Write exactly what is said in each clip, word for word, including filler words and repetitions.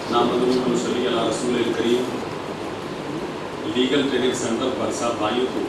नामदुल्लाह सल्ली अला रसूल करीम legal training centre पर सब भाइयों को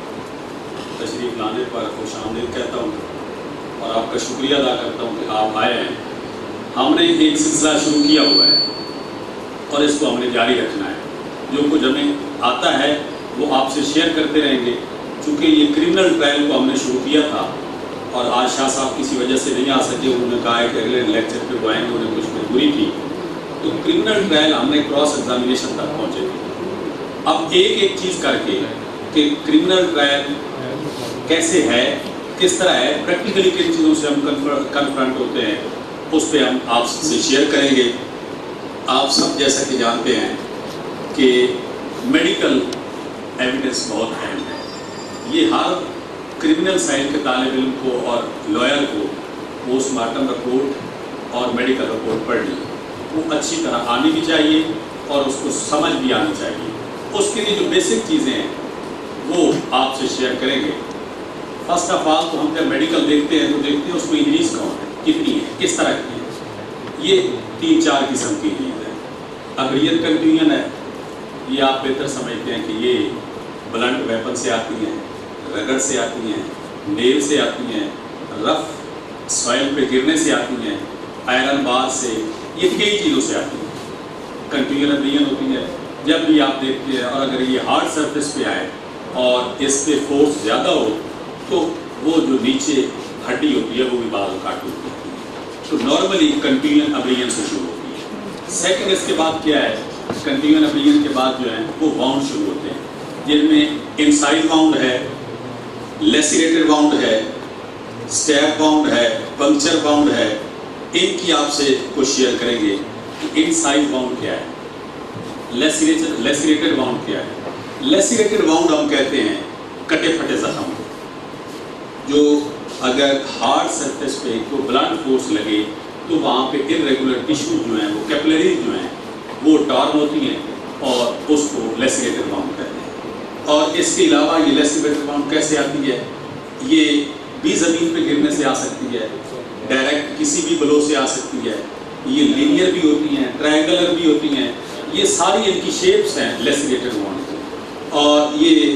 तशरीफ़ लाने पर खुश आमदीद कहता हूँ और आपका शुक्रिया अदा करता हूँ कि आप आए हैं। हमने एक सिलसिला शुरू किया हुआ है और इसको हमने जारी रखना है। जो कुछ हमें आता है वो आपसे शेयर करते रहेंगे। चूँकि ये क्रिमिनल ट्रायल को हमने शुरू किया था और आज शाह साहब किसी वजह से नहीं आ सके, उन्होंने कहा है कि अगले लेक्चर पे वो आएंगे, उन्हें कुछ मजबूरी थी। तो क्रिमिनल ट्रायल हमने क्रॉस एग्जामिनेशन तक पहुँचे थे। अब एक एक चीज़ करके कि क्रिमिनल ट्रायल कैसे है, किस तरह है, प्रैक्टिकली किन चीज़ों से हम कन्फ्रंट होते हैं, उस पर हम आपसे शेयर करेंगे। आप सब जैसा कि जानते हैं कि मेडिकल एविडेंस बहुत अहम है। ये हर क्रिमिनल साइड के तालिब इल्म को और लॉयर को पोस्टमार्टम रिपोर्ट और मेडिकल रिपोर्ट पढ़नी वो अच्छी तरह आनी भी चाहिए और उसको समझ भी आनी चाहिए। उसके लिए जो बेसिक चीज़ें हैं वो आपसे शेयर करेंगे। फर्स्ट ऑफ ऑल तो हम जब मेडिकल देखते हैं तो देखते हैं उसमें इंजरीज कौन है, कितनी है, किस तरह की है। ये तीन चार किस्म की इंजरीज है। अग्रियत कंट्यूजन है, ये आप बेहतर समझते हैं कि ये ब्लंट वेपन से आती हैं, रगड़ से आती हैं, नेल से आती हैं, रफ सॉइल पे गिरने से आती हैं, आयरन बार से, ये कई चीज़ों से आती हैं। कंट्यूजन अग्रियन होती है जब भी आप देखते हैं और अगर ये हार्ड सरफेस पे आए और इस पे फोर्स ज़्यादा हो तो वो जो नीचे हड्डी होती है वो भी बाल काट होती है। तो नॉर्मली कंट्यूजन अब्रियन से शुरू होती है। सेकंड इसके बाद क्या है, कंट्यूजन अब्रियन के बाद जो है वो वाउंड शुरू होते हैं, जिनमें इनसाइड वाउंड है, लेसिरेटेड वाउंड है, स्टैब वाउंड है, पंक्चर वाउंड है। इनकी आपसे कुछ शेयर करेंगे कि इनसाइड वाउंड क्या है, लेसिरेटेड लेसिरेटेड वाउंड क्या है। लेसिरेटेड वाउंड हम कहते हैं कटे फटे जख्म, जो अगर हार्ड सरफेस पे कोई ब्लड फोर्स लगे तो वहाँ पे इरेगुलर टिश्यू जो हैं, वो कैपिलरीज जो हैं वो टॉर्न होती हैं और उसको लेसिरेटेड वाउंड कहते हैं। और इसके अलावा ये लेसिरेटेड वाउंड कैसे आती है, ये भी ज़मीन पे गिरने से आ सकती है, डायरेक्ट किसी भी ब्लो से आ सकती है, ये लीनियर भी होती हैं, ट्रायंगुलर भी होती हैं। ये सारी इनकी शेप्स हैं लेसिरेटेड वाउंड की। और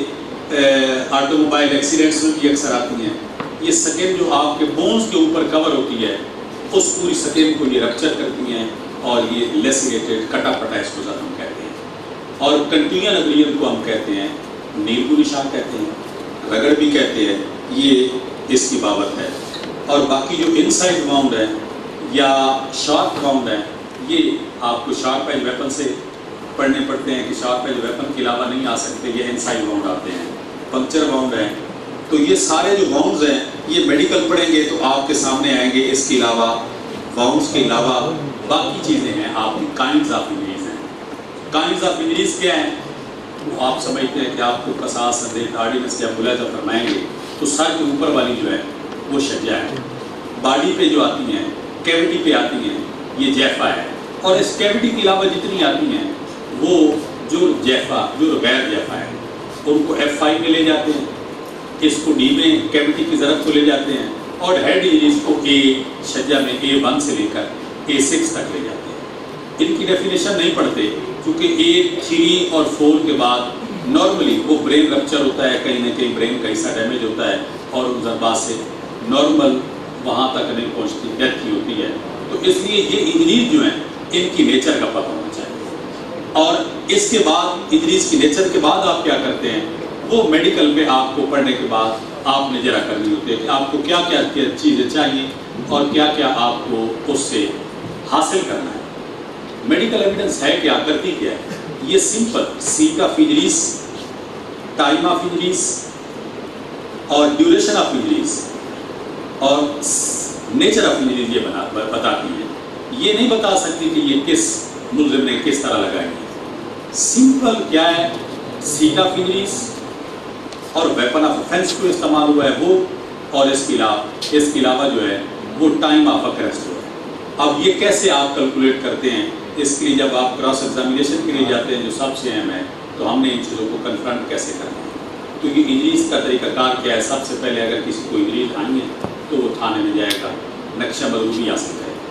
ये ऑटोमोबाइल एक्सीडेंट्स में भी अक्सर आती हैं। ये स्किन जो आपके बोन्स के ऊपर कवर होती है उस पूरी स्किन को ये रप्चर करती हैं और ये लेसिरेटेड कटा फटा इसको ज़्यादा हम कहते हैं। और कंट्यूजन अग्रियन को हम कहते हैं नींबू निशान कहते हैं, रगड़ भी कहते हैं, ये इसकी बाबत है। और बाकी जो इनसाइड वाउंड है या शार्प वाउंड है, ये आपको शार्प एज वेपन से पढ़ने पड़ते हैं कि शार्प एज वेपन के अलावा नहीं आ सकते, ये इनसाइड वाउंड आते हैं। पंक्चर वाउंड है। तो ये सारे जो वाउंड्स हैं ये मेडिकल पढ़ेंगे तो आपके सामने आएंगे। इसके अलावा वाउंड्स के अलावा बाकी चीज़ें हैं, आपकी काइंड्स ऑफ इंजरीज हैं। काइंड्स ऑफ इंजरीज क्या हैं वो आप समझते हैं कि आपको कसास संदेह आर्डिनेंस क्या मुलाजा फरमाएंगे तो सर के ऊपर वाली जो है वो शज्जा है, बॉडी पे जो आती हैं, कैविटी पे आती हैं, ये जैफा है। और इस कैविटी के अलावा जितनी आती हैं वो जो जैफा जो गैर जैफा है उनको एफ फाइव में ले जाते हैं, इसको डी में कैविटी की ज़रफ़ को ले जाते हैं, और हेड इंजरीज को ए शज्जा में ए वन से लेकर ए सिक्स तक ले जाते हैं। इनकी डेफिनेशन नहीं पढ़ते क्योंकि ए थ्री और फोर के बाद नॉर्मली वो ब्रेन रप्चर होता है, कहीं ना कहीं ब्रेन का हिस्सा डैमेज होता है और उन जज्बात से नॉर्मल वहाँ तक नहीं पहुँचती, डेथ की होती है। तो इसलिए ये इंजरीज जो हैं इनकी नेचर का पता होना चाहिए। और इसके बाद इंजरीज की नेचर के बाद आप क्या करते हैं वो मेडिकल में आपको पढ़ने के बाद आपने जरा करनी होती है कि आपको क्या क्या चीज़ें चाहिए और क्या क्या आपको उससे हासिल करना है। मेडिकल एविडेंस है क्या, करती क्या है, ये simple site of injuries, time of injuries और ड्यूरेशन ऑफ इंजरीज और नेचर ऑफ इंजरीज ये बना बताती है। ये नहीं बता सकती कि ये किस मुल्ज़िम ने किस तरह लगाई है। सिंपल क्या है, सीट ऑफ इंजरीज और वेपन ऑफ ऑफेंस को इस्तेमाल हुआ है वो, और इसके अलावा इसके अलावा जो है वो टाइम ऑफ अरेस्ट हुआ है। अब ये कैसे आप कैलकुलेट करते हैं, इसके लिए जब आप क्रॉस एग्जामिनेशन के लिए जाते हैं जो सबसे अहम है, तो हमने इन चीज़ों को कन्फ्रंट कैसे करना है। तो ये इंजरीज का तरीकाकार क्या है, सबसे पहले अगर किसी को इंजरीज आई है तो वो थाने में जाएगा, नक्शा मरूबी हासिल करेगा।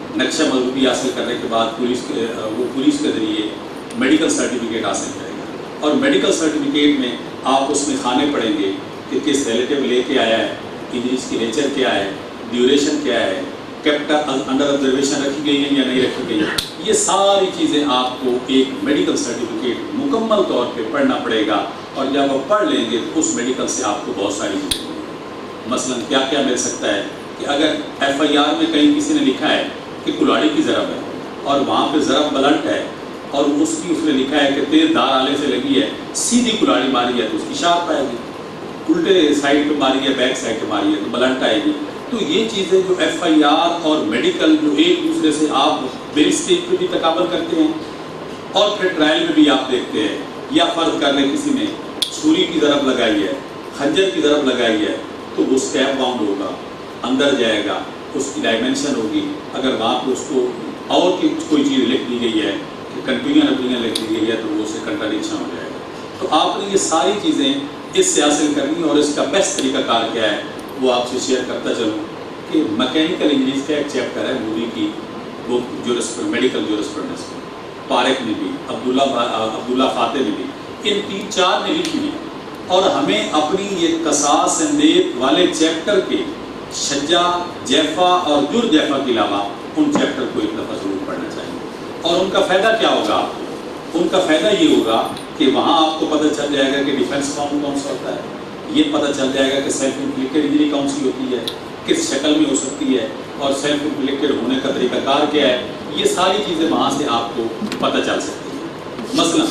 نقشہ مضبوطی حاصل کرنے کے بعد پولیس کے وہ پولیس کے ذریعے میڈیکل سرٹیفکیٹ حاصل کرے گا، اور میڈیکل سرٹیفکیٹ میں آپ اس میں خانے پڑھیں گے کہ کس ریلیٹیو لے کے آیا ہے، انجریز کی نیچر کیا ہے، ڈیوریشن کیا ہے، کیپٹل انڈر آبزرویشن رکھی گئی ہے یا نہیں رکھی گئی ہے. یہ ساری چیزیں آپ کو ایک میڈیکل سرٹیفکیٹ مکمل طور پہ پڑھنا پڑے گا، اور جب آپ پڑھ لیں گے تو اس میڈیکل سے آپ کو بہت ساری چیزیں ملیں گی. مثلا کیا کیا مل سکتا ہے کہ اگر ایف آئی آر میں کہیں کسی نے لکھا ہے کہ کلاڑی کی ضرب ہے اور وہاں پہ ضرب بلنٹ ہے اور اس کی اس نے لکھا ہے کہ تیز دھار آلے سے لگی ہے، سیدھی کلاڑی ماری ہے تو اس کی شارپ آئے گی، الٹے سائڈ پہ ماری ہے بیک سائڈ پہ ماری ہے تو بلنٹ آئے گی. تو یہ چیزیں جو ایف آئی آر اور میڈیکل جو ایک دوسرے سے آپ میری اسٹیج پہ بھی تقابل کرتے ہیں اور پھر ٹرائل میں بھی آپ دیکھتے ہیں، یا فرض کر لیں کسی نے چھری کی ضرب لگائی ہے، خنجر کی ضرب لگائی ہے تو وہ اسٹیپ باؤنڈ ہوگا، اندر جائے گا، اس کی ڈائمنشن ہوگی. اگر وہاں پہ اس کو اور کوئی چیز لکھ دی گئی ہے کہ کنٹینیو اپینین لکھ دی گئی ہے تو وہ اسے کنٹراڈکشن ہو جائے گا. تو آپ نے یہ ساری چیزیں اس سے حاصل کرنی، اور اس کا بیسٹ طریقہ کار کیا ہے وہ آپ سے شیئر کرتا چلوں کہ میکینیکل انجینئرنگ کا ایک چیپٹر ہے موری کی، وہ میڈیکل جورسپروڈنس میں پارک نے بھی، عبداللہ عبداللہ فاتح نے بھی، ان تین چار نے لکھی ہے. اور ہمیں اپنی یہ قصاص اندیت والے چیپٹر کے شجا جیفا اور جر جیفا کے علاوہ ان چیپٹر کو ایک دفعہ ضرور پڑھنا چاہیے. اور ان کا فائدہ کیا ہوگا آپ کو؟ ان کا فائدہ یہ ہوگا کہ وہاں آپ کو پتہ چل جائے گا کہ ڈیفینس کون کون سا ہوتا ہے، یہ پتہ چل جائے گا کہ سیلف انفلکٹڈ انجری کون سی ہوتی ہے، کس شکل میں ہو سکتی ہے، اور سیلف انفلکٹڈ ہونے کا طریقہ کار کیا ہے. یہ ساری چیزیں وہاں سے آپ کو پتہ چل سکتی ہیں. مثلا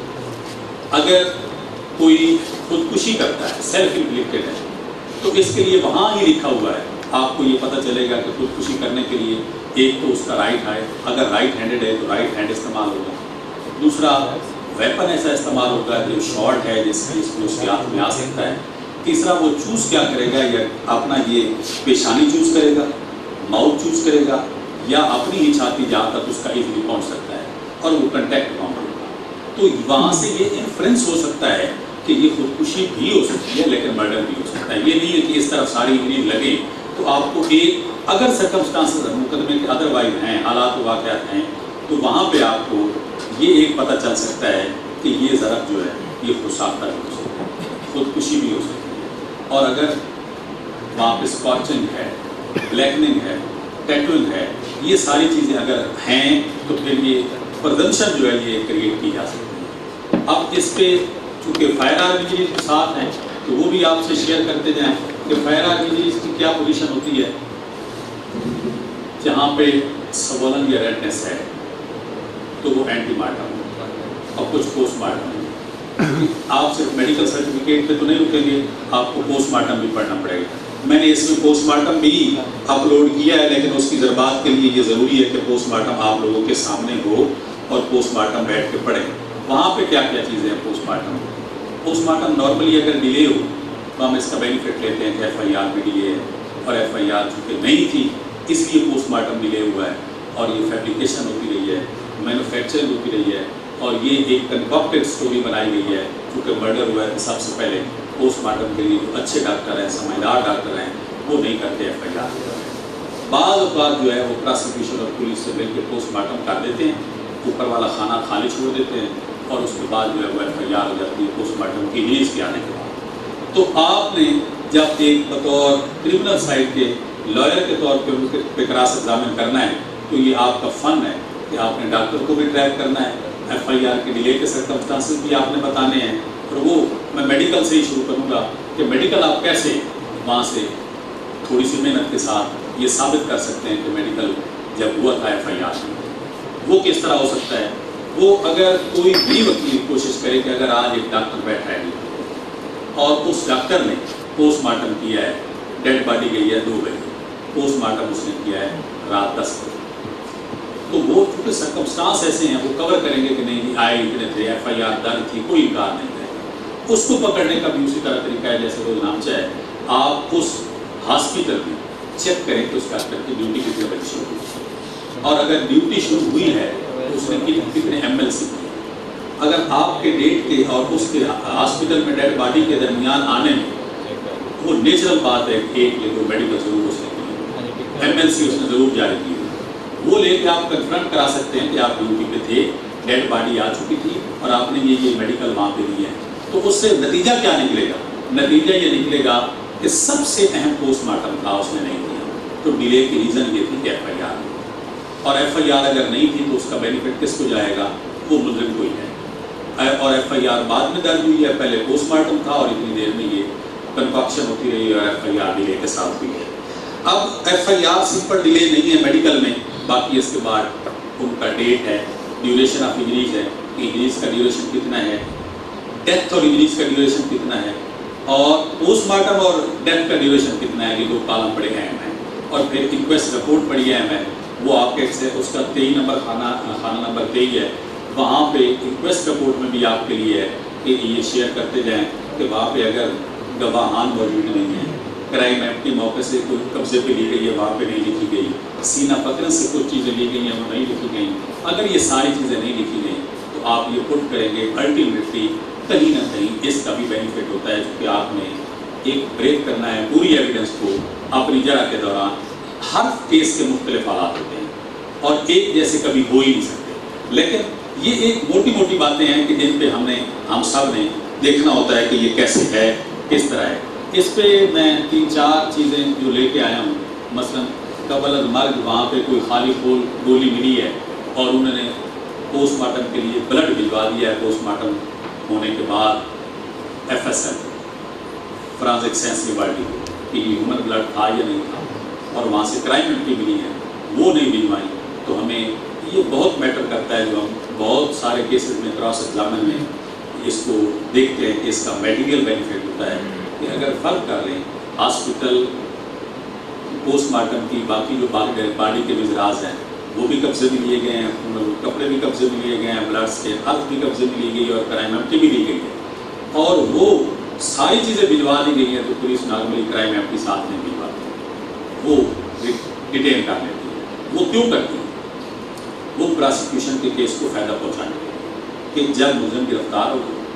اگر کوئی خودکشی کرتا ہے، سیلف انفلکٹڈ ہے، تو اس کے لیے وہاں ہی لکھا ہوا ہے، آپ کو یہ پتہ چلے گا کہ خودکشی کرنے کے لیے ایک تو اس کا رائٹ ہے، اگر رائٹ ہینڈڈ ہے تو رائٹ ہینڈ استعمال ہوگا، دوسرا ویپن ایسا استعمال ہوگا جو شارٹ ہے جس سے اس کو اس کے ہاتھ میں آ سکتا ہے، تیسرا وہ چوز کیا کرے گا، یا اپنا یہ پیشانی چوز کرے گا، ماؤتھ چوز کرے گا، یا اپنی ہی چھاتی جہاں تک اس کا ایزیلی پہنچ سکتا ہے، اور وہ کنٹیکٹ باؤنڈ ہوگا. تو وہاں سے یہ انفرنس ہو سکتا ہے کہ یہ خودکشی بھی ہو سکتی ہے لیکن مرڈر بھی ہو سکتا ہے. یہ نہیں ہے کہ اس طرف ساری انجینئر لگے تو آپ کو ایک اگر سرکمسٹانسز مقدمے کے ادر وائز ہیں، حالات و واقعات ہیں، تو وہاں پہ آپ کو یہ ایک پتہ چل سکتا ہے کہ یہ ضرب جو ہے یہ خود ساختہ بھی ہو سکتا ہے، خودکشی بھی ہو سکتی ہے. اور اگر وہاں پہ اسکارچنگ ہے، بلیکننگ ہے، ٹیٹوئنگ ہے، یہ ساری چیزیں اگر ہیں تو پھر یہ پرزمپشن جو ہے یہ کریٹ کی جا سکتی ہے. اب اس پہ چونکہ فائر آرم انجریز کے ساتھ ہیں تو وہ بھی آپ سے شیئر کرتے جائیں کہ فائر آرم انجریز کی کیا پوزیشن ہوتی ہے. جہاں پہ سوولن یا ریڈنس ہے تو وہ اینٹی مارٹم اور کچھ پوسٹ مارٹم. آپ صرف میڈیکل سرٹیفکیٹ پہ تو نہیں رکیں گے، آپ کو پوسٹ مارٹم بھی پڑھنا پڑے گا. میں نے اس میں پوسٹ مارٹم بھی اپلوڈ کیا ہے، لیکن اس کی ضربات کے لیے یہ ضروری ہے کہ پوسٹ مارٹم آپ لوگوں کے سامنے ہو اور پوسٹ مارٹم بیٹھ کے پڑھیں. وہاں پہ کیا کیا چیزیں ہیں post mortem? Post mortem normally اگر ڈیلے ہو تو ہم اس کا بینیفٹ لیتے ہیں کہ ایف آئی آر بھی ڈیلے ہے، اور ایف آئی آر چونکہ نہیں تھی اس لیے پوسٹ مارٹم ڈیلے ہوا ہے، اور یہ فیبریکیشن ہوتی رہی ہے، مینوفیکچرنگ ہوتی رہی ہے، اور یہ ایک کنکاکٹڈ اسٹوری بنائی گئی ہے. چونکہ مرڈر ہوا ہے تو سب سے پہلے پوسٹ مارٹم کے لیے جو اچھے ڈاکٹر ہیں، سمجھدار ڈاکٹر ہیں، وہ نہیں کرتے ایف آئی آر. بعض اوقات جو ہے وہ پروسیکیوشن اور پولیس سے مل کے پوسٹ مارٹم کر دیتے ہیں، اوپر والا خانہ خالی چھوڑ دیتے ہیں، اور اس کے بعد جو ہے وہ ایف آئی آر ہو جاتی ہے پوسٹ مارٹم کی ریلیز کے آنے کے بعد. تو آپ نے جب ایک بطور کرمنل سائڈ کے لائر کے طور پہ پہ کراس ایگزامن کرنا ہے تو یہ آپ کا فن ہے کہ آپ نے ڈاکٹر کو بھی ٹریک کرنا ہے، ایف آئی آر کے ڈیلے کے سرکمسٹانسز بھی آپ نے بتانے ہیں. اور وہ میں میڈیکل سے ہی شروع کروں گا کہ میڈیکل آپ کیسے وہاں سے تھوڑی سی محنت کے ساتھ یہ ثابت کر سکتے ہیں کہ میڈیکل جب ہوا تھا ایف آئی آر میں وہ کس طرح ہو سکتا ہے. وہ اگر کوئی بھی وکیل کوشش کرے کہ اگر آج ایک ڈاکٹر بیٹھا ہے اور اس ڈاکٹر نے پوسٹ مارٹم کیا ہے، ڈیڈ باڈی گئی ہے دو بجے، پوسٹ مارٹم اس نے کیا ہے رات دس بجے، تو وہ چونکہ سرکمسٹانس ایسے ہیں وہ کور کریں گے کہ نہیں آئے اتنے تھے، ایف آئی آر درج تھی، کوئی انکار نہیں کرے گا. اس کو پکڑنے کا بھی اسی طرح طریقہ ہے جیسے روز نامچہ ہے. آپ اس ہاسپٹل میں چیک کریں کہ اس ڈاکٹر کی ڈیوٹی کتنے بجے شروع ہوئی، اور اگر ڈیوٹی شروع ہوئی ہے تو اس نے کتنے ایم ایل سی کی. اگر آپ کے ڈیٹ کے اور اس کے ہاسپٹل میں ڈیڈ باڈی کے درمیان آنے میں وہ نیچرل بات ہے کہ ایک یا دو میڈیکل ضرور اس نے کی، ایم ایل سی اس نے ضرور جاری کی. وہ لے کے آپ کنفرنٹ کرا سکتے ہیں کہ آپ ڈیوٹی پہ تھے، ڈیڈ باڈی آ چکی تھی اور آپ نے یہ یہ میڈیکل وہاں پہ دی ہے. تو اس سے نتیجہ کیا نکلے گا؟ نتیجہ یہ نکلے گا کہ سب سے اہم پوسٹ مارٹم تھا اس نے نہیں کیا. تو ڈیلے کی ریزن یہ تھی کہ ایف آئی آر، اور ایف آئی آر اگر نہیں تھی تو اس کا بینیفٹ کس کو جائے گا؟ وہ ملزم کو ہی ہے. اور ایف آئی آر بعد میں درج ہوئی ہے، پہلے پوسٹ مارٹم تھا اور اتنی دیر میں یہ کنفیکشن ہوتی رہی اور ایف آئی آر ڈیلے کے ساتھ ہوئی ہے. اب F I R simple delay نہیں ہے میڈیکل میں، باقی اس کے بعد ان کا ڈیٹ ہے، ڈیوریشن آف انجریز ہے کہ انجریز کا ڈیوریشن کتنا ہے، ڈیتھ اور انجریز کا ڈیوریشن کتنا ہے، اور پوسٹ مارٹم اور ڈیتھ کا ڈیوریشن کتنا ہے. یہ دو کالم بڑے اہم ہیں. اور پھر انکویسٹ رپورٹ بڑی اہم ہے، وہ آپ کے سے اس کا تیئی نمبر خانہ خانہ نمبر تیئی ہے. وہاں پہ انکویسٹ رپورٹ میں بھی آپ کے لیے ہے کہ یہ شیئر کرتے جائیں کہ وہاں پہ اگر گواہان موجود نہیں ہیں، کرائم ایکٹ کے موقع سے کوئی قبضے پہ لی گئی ہے وہاں پہ نہیں لکھی گئی، سینہ پکڑن سے کچھ چیزیں لی گئی ہیں وہ نہیں لکھی گئیں، اگر یہ ساری چیزیں نہیں لکھی گئیں تو آپ یہ پٹ کریں گے الٹیمیٹلی کہیں نہ کہیں اس کا بھی بینیفٹ ہوتا ہے کہ آپ نے ایک بریک کرنا ہے پوری ایویڈنس کو اپنی جرا کے دوران. ہر کیس کے مختلف حالات ہوتے ہیں اور ایک جیسے کبھی ہو ہی نہیں سکتے، لیکن یہ ایک موٹی موٹی باتیں ہیں کہ جن پہ ہم نے ہم سب نے دیکھنا ہوتا ہے کہ یہ کیسے ہے، کس طرح ہے. اس پہ میں تین چار چیزیں جو لے کے آیا ہوں. مثلا قبل از مرگ وہاں پہ کوئی خالی کھول گولی ملی ہے اور انہوں نے پوسٹ مارٹم کے لیے بلڈ بھجوا دیا ہے. پوسٹ مارٹم ہونے کے بعد F S L forensic science laboratory کہ ہیومن بلڈ تھا یا نہیں تھا، اور وہاں سے کرائم ایکٹی ملی ہے وہ نہیں بھجوائیں. تو ہمیں یہ بہت میٹر کرتا ہے، جو ہم بہت سارے کیسز میں کراس ایگزامن میں اس کو دیکھتے ہیں کہ اس کا میٹیریل بینیفٹ ہوتا ہے کہ اگر فرق کر لیں ہاسپٹل پوسٹ مارٹم کی باقی جو باڈی کے وزراز ہیں وہ بھی قبضے میں لیے گئے ہیں، کپڑے بھی قبضے میں لیے گئے ہیں، بلڈس کے ہاتھ بھی قبضے میں لی گئی اور کرائم ایکٹی بھی لی گئی ہے، اور وہ ساری چیزیں بھجوا دی گئی ہیں. تو پولیس نارملی کرائم ایکٹی ساتھ نہیں بھجواتی، وہ ڈیٹین کر لیتی ہے. وہ کیوں کرتی ہے؟ وہ پراسیکیوشن کے کیس کو فائدہ پہنچانے کے لیے کہ جب ملزم گرفتار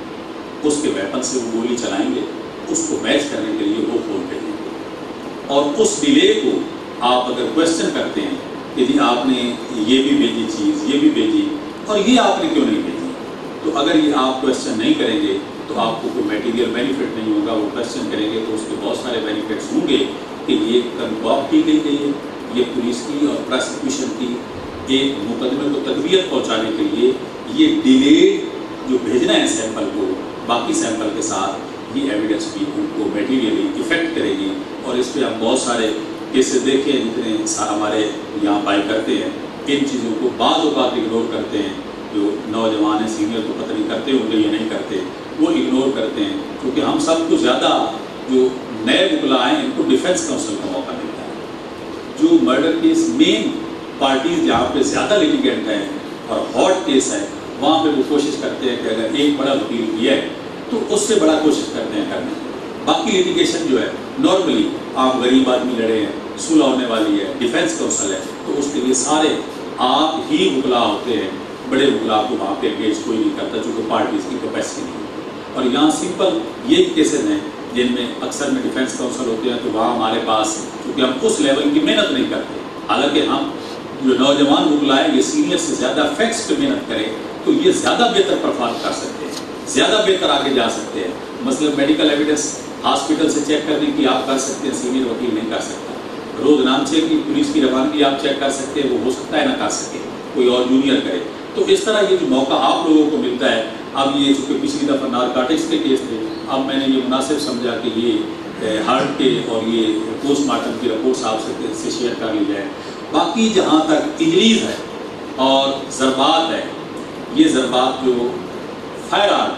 ہو اس کے ویپن سے وہ گولی چلائیں گے، اس کو میچ کرنے کے لیے وہ کھول بھیجیں گے. اور اس ڈیلے کو آپ اگر کوشچن کرتے ہیں کہ جی آپ نے یہ بھی بھیجی چیز، یہ بھی بھیجی اور یہ آپ نے کیوں نہیں بھیجی، تو اگر یہ آپ کوشچن نہیں کریں گے تو آپ کو کوئی میٹیریل بینیفٹ نہیں ہوگا. وہ کوشچن کریں گے تو اس کے بہت سارے بینیفٹس ہوں گے کہ یہ کنکوپ کی گئی گئی ہے، یہ پولیس کی اور پراسیکیوشن کی ایک مقدمے کو تقویت پہنچانے کے لیے یہ ڈیلے جو بھیجنا ہے سیمپل کو باقی سیمپل کے ساتھ، یہ ایویڈنس بھی ان کو میٹیریلی افیکٹ کرے گی. اور اس پہ ہم بہت سارے کیسز دیکھیں جتنے ہمارے یہاں بائی کرتے ہیں، ان چیزوں کو بعض اوقات اگنور کرتے ہیں. جو نوجوان ہیں سینئر تو پتہ نہیں کرتے ہوں گے یا نہیں کرتے، وہ اگنور کرتے ہیں کیونکہ ہم سب کو زیادہ جو نئے وکلا ہیں ان کو ڈیفینس کاؤنسل کا موقع ملتا ہے. جو مرڈر کیس مین پارٹیز جہاں پہ زیادہ لیٹیگنٹ ہیں اور ہاٹ کیس ہے وہاں پہ وہ کوشش کرتے ہیں کہ اگر ایک بڑا وکیل کیا ہے تو اس سے بڑا کوشش کرتے ہیں کرنے. باقی لیٹیگیشن جو ہے نارملی آپ غریب آدمی لڑے ہیں، صلح ہونے والی ہے، ڈیفینس کاؤنسل ہے، تو اس کے لیے سارے آپ ہی وکلا ہوتے ہیں. بڑے وکلا کو وہاں پہ انگیج کوئی نہیں کرتا چونکہ پارٹیز کی کیپیسٹی نہیں ہوتی. اور یہاں سمپل یہی کیسز ہیں جن میں اکثر میں ڈیفینس کاؤنسل ہوتے ہیں. تو وہاں ہمارے پاس چونکہ ہم اس لیول کی محنت نہیں کرتے، حالانکہ ہم جو نوجوان وکلا ہے یہ سینئر سے زیادہ فیکٹس پہ محنت کریں تو یہ زیادہ بہتر پرفارم کر سکتے ہیں، زیادہ بہتر آگے جا سکتے ہیں. مثلا میڈیکل ایویڈنس ہاسپٹل سے چیک کرنے کی آپ کر سکتے ہیں، سینئر وکیل نہیں کر سکتا. روز نامچے کی پولیس کی روانگی آپ چیک کر سکتے ہیں، وہ ہو سکتا ہے نہ کر سکے، کوئی اور جونیئر کرے. تو اس طرح یہ جو موقع آپ لوگوں کو ملتا ہے، اب یہ چونکہ پچھلی دفعہ نارکاٹکس کے کیس تھے، اب میں نے یہ مناسب سمجھا کہ یہ ہارٹ کے اور یہ پوسٹ مارٹم کی رپورٹس آپ سے شیئر کر لی جائے. باقی جہاں تک انجریز ہے اور ضربات ہے، یہ ضربات جو فائر آرم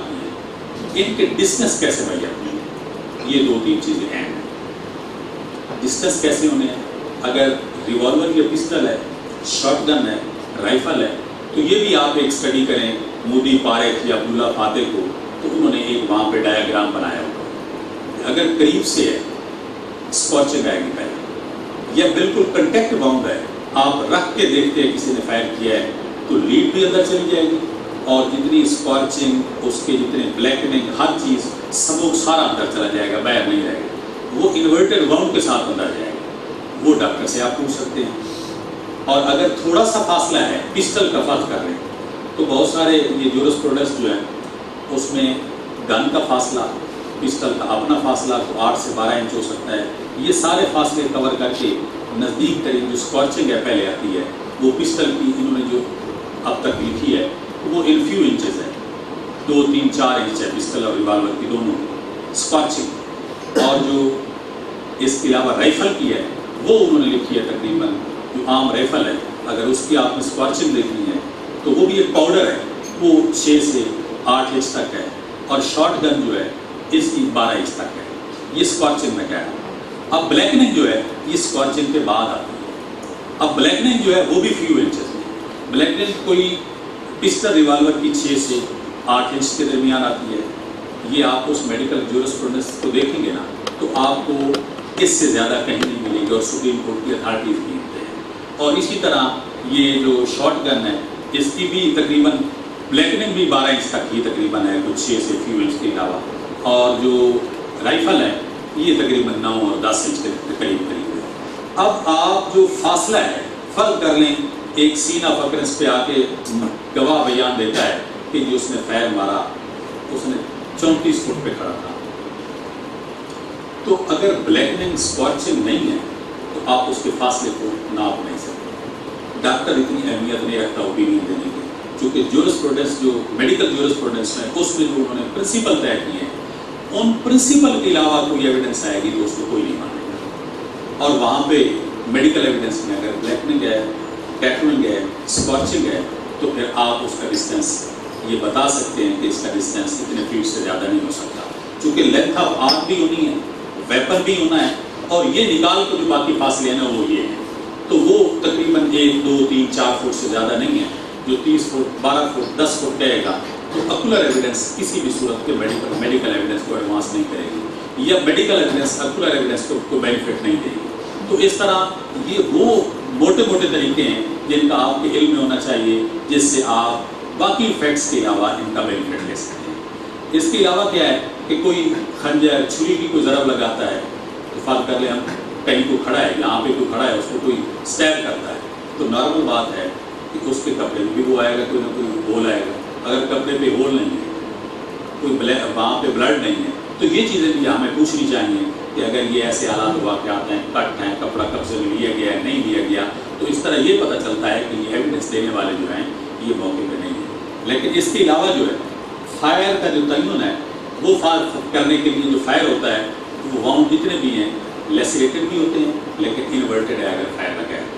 کی ہیں ان کے ڈسٹنس کیسے مہیا ہوئی ہیں، یہ دو تین چیزیں اہم ہیں. ڈسٹنس کیسے ہونے ہیں؟ اگر ریوالور یا پسٹل ہے، شارٹ گن ہے، رائفل ہے، تو یہ بھی آپ ایک اسٹڈی کریں مودی پاریکھ یا عبداللہ فاتح کو، تو انہوں نے ایک وہاں پہ ڈایاگرام بنایا ہوگا. اگر قریب سے ہے اسکارچنگ آئے گی پہلے، یا بالکل کنٹیکٹ باؤنڈ ہے، آپ رکھ کے دیکھتے ہیں کسی نے فائر کیا ہے تو لیڈ بھی اندر چلی جائے گی، اور جتنی اسکارچنگ اس کے جتنے بلیکننگ ہر چیز سموک سارا اندر چلا جائے گا، باہر نہیں رہے گا. وہ انورٹڈ راؤنڈ کے ساتھ اندر جائے گا. وہ ڈاکٹر سے آپ پوچھ سکتے ہیں اور اگر تھوڑا سا فاصلہ ہے پسٹل کا فرض کر لیں تو بہت سارے یہ جورسپروڈنس جو ہے اس میں گن کا فاصلہ، پسٹل کا اپنا فاصلہ تو آٹھ سے بارہ انچ ہو سکتا ہے. یہ سارے فاصلے کور کر کے نزدیک ترین جو اسکارچنگ ہے پہلے آتی ہے وہ پسٹل کی انہوں نے جو اب تک لکھی ہے وہ ان فیو انچز ہے، دو تین چار انچ ہے پسٹل اور ریوالور کی دونوں اسکارچنگ. اور جو اس کے علاوہ رائفل کی ہے وہ انہوں نے لکھی ہے تقریباً جو عام رائفل ہے اگر اس کی آپ نے اسکارچنگ دیکھنی ہے تو وہ بھی ایک پاؤڈر ہے، وہ چھ سے آٹھ انچ تک ہے. اور شارٹ گن جو ہے اس کی بارہ انچ تک ہے. یہ اسکارچنگ میں کیا ہے. اب بلیکننگ جو ہے یہ اسکارچنگ کے بعد آتی ہے. اب بلیکننگ جو ہے وہ بھی فیو انچز میں. بلیکننگ کوئی پسٹل ریوالور کی چھ سے آٹھ انچ کے درمیان آتی ہے. یہ آپ اس میڈیکل جورسپروڈنس کو دیکھیں گے نا تو آپ کو اس سے زیادہ کہیں نہیں ملے گی اور سپریم کورٹ کی اتھارٹیز بھی ہوتے ہیں. اور اسی طرح یہ جو شارٹ گن ہے اس کی بھی تقریباً بلیکننگ بھی بارہ انچ تک ہی تقریباً ہے، کچھ چھ سے فیو انچ کے علاوہ. اور جو رائفل ہے یہ تقریباً نو اور دس انچ کے قریب قریب ہے. اب آپ جو فاصلہ ہے فرق کر لیں، ایک سین آف اکرنس پہ آ کے گواہ بیان دیتا ہے کہ جو اس نے فائر مارا اس نے چونتیس فٹ پہ کھڑا تھا. تو اگر بلیکننگ اسکارچنگ نہیں ہے تو آپ اس کے فاصلے کو ناپ نہیں سکتے. ڈاکٹر اتنی اہمیت نہیں رکھتا اوپینین دینے کی، چونکہ جورسپروڈنس جو میڈیکل جورسپروڈنس ہے اس میں جو انہوں نے پرنسپل طے کیے ہیں ان پرنسپل کے علاوہ کوئی ایویڈنس آئے گی تو اس کو کوئی نہیں مانے گا. اور وہاں پہ میڈیکل ایویڈنس میں اگر بلیکننگ ہے، ٹیٹوئنگ ہے، اسکارچنگ ہے تو پھر آپ اس کا ڈسٹینس یہ بتا سکتے ہیں کہ اس کا ڈسٹینس اتنے فیٹ سے زیادہ نہیں ہو سکتا، چونکہ لینتھ آف آرم بھی ہونی ہے، ویپن بھی ہونا ہے، اور یہ نکال کے جو باقی فاصلے ہیں نا وہ یہ ہیں. تو وہ تقریباً ایک دو تین چار فٹ سے زیادہ نہیں ہے. جو تیس فٹ بارہ فٹ دس فٹ کہے گا تو اکولر ایویڈنس کسی بھی صورت کے میڈیکل میڈیکل ایویڈنس کو ایڈوانس نہیں کرے گی، یا میڈیکل ایویڈنس اکولر ایویڈنس کو کوئی بینیفٹ نہیں دے گی. تو اس طرح یہ وہ موٹے موٹے طریقے ہیں جن کا آپ کے علم میں ہونا چاہیے جس سے آپ باقی فیکٹس کے علاوہ ان کا بینیفٹ لے سکتے ہیں. اس کے علاوہ کیا ہے کہ کوئی خنجر چھری کی کوئی ضرب لگاتا ہے تو فرض کر لیں ہم کہیں کو کھڑا ہے، یہاں پہ کوئی کھڑا ہے اس کو کوئی اسٹیب کرتا ہے تو نارمل بات ہے کہ اس کے کپڑے میں بھی وہ آئے گا، کوئی نہ کوئی ہول آئے گا. اگر کپڑے پہ ہول نہیں ہے، کوئی وہاں پہ بلڈ نہیں ہے تو یہ چیزیں بھی ہمیں پوچھنی چاہیے کہ اگر یہ ایسے حالات واقعات ہیں، کٹ ہیں، کپڑا قبضے میں لیا گیا ہے نہیں لیا گیا، تو اس طرح یہ پتہ چلتا ہے کہ یہ ایویڈنس دینے والے جو ہیں یہ موقع پہ نہیں ہیں. لیکن اس کے علاوہ جو ہے فائر کا جو تعین ہے وہ فائر کرنے کے لیے جو فائر ہوتا ہے وہ واؤنڈ جتنے بھی ہیں لیسریٹڈ بھی ہوتے ہیں لیکن انورٹڈ ہے اگر فائر لگا ہے،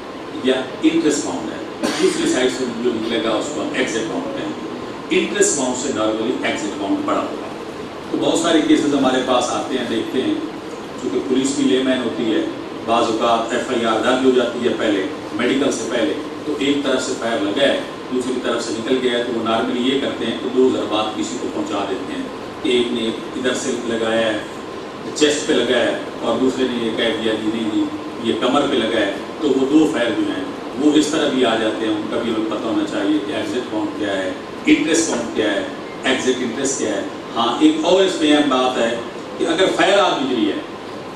یا انٹرسٹ باؤنڈ ہے، دوسری سائڈ سے جو نکلے گا اس کو ہم ایگزٹ باؤنڈ کہیں گے. انٹرسٹ باؤنڈ سے نارملی ایگزٹ باؤنڈ بڑا ہوگا. تو بہت سارے کیسز ہمارے پاس آتے ہیں، دیکھتے ہیں، چونکہ پولیس بھی لے مین ہوتی ہے، بعض اوقات ایف آئی آر درج ہو جاتی ہے پہلے میڈیکل سے پہلے، تو ایک طرف سے فائر لگا ہے دوسری طرف سے نکل گیا ہے تو وہ نارملی یہ کرتے ہیں کہ دو ضربات کسی کو پہنچا دیتے ہیں کہ ایک نے ادھر سے لگایا ہے چیسٹ پہ لگا ہے اور دوسرے نے یہ کہہ دیا کہ نہیں نہیں یہ کمر پہ لگا ہے. تو وہ دو فائر جو ہیں وہ اس طرح بھی آ جاتے ہیں. ان کا بھی ہمیں پتہ ہونا چاہیے کہ ایگزٹ باؤنڈ کیا ہے، انٹرسٹ باؤنڈ کیا ہے، ایگزٹ انٹرسٹ کیا ہے. ہاں ایک اور اس میں اہم بات ہے کہ اگر فائر آر گزری ہے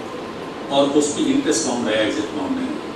اور اس کی انٹرسٹ باؤنڈ ہے ایگزٹ باؤنڈ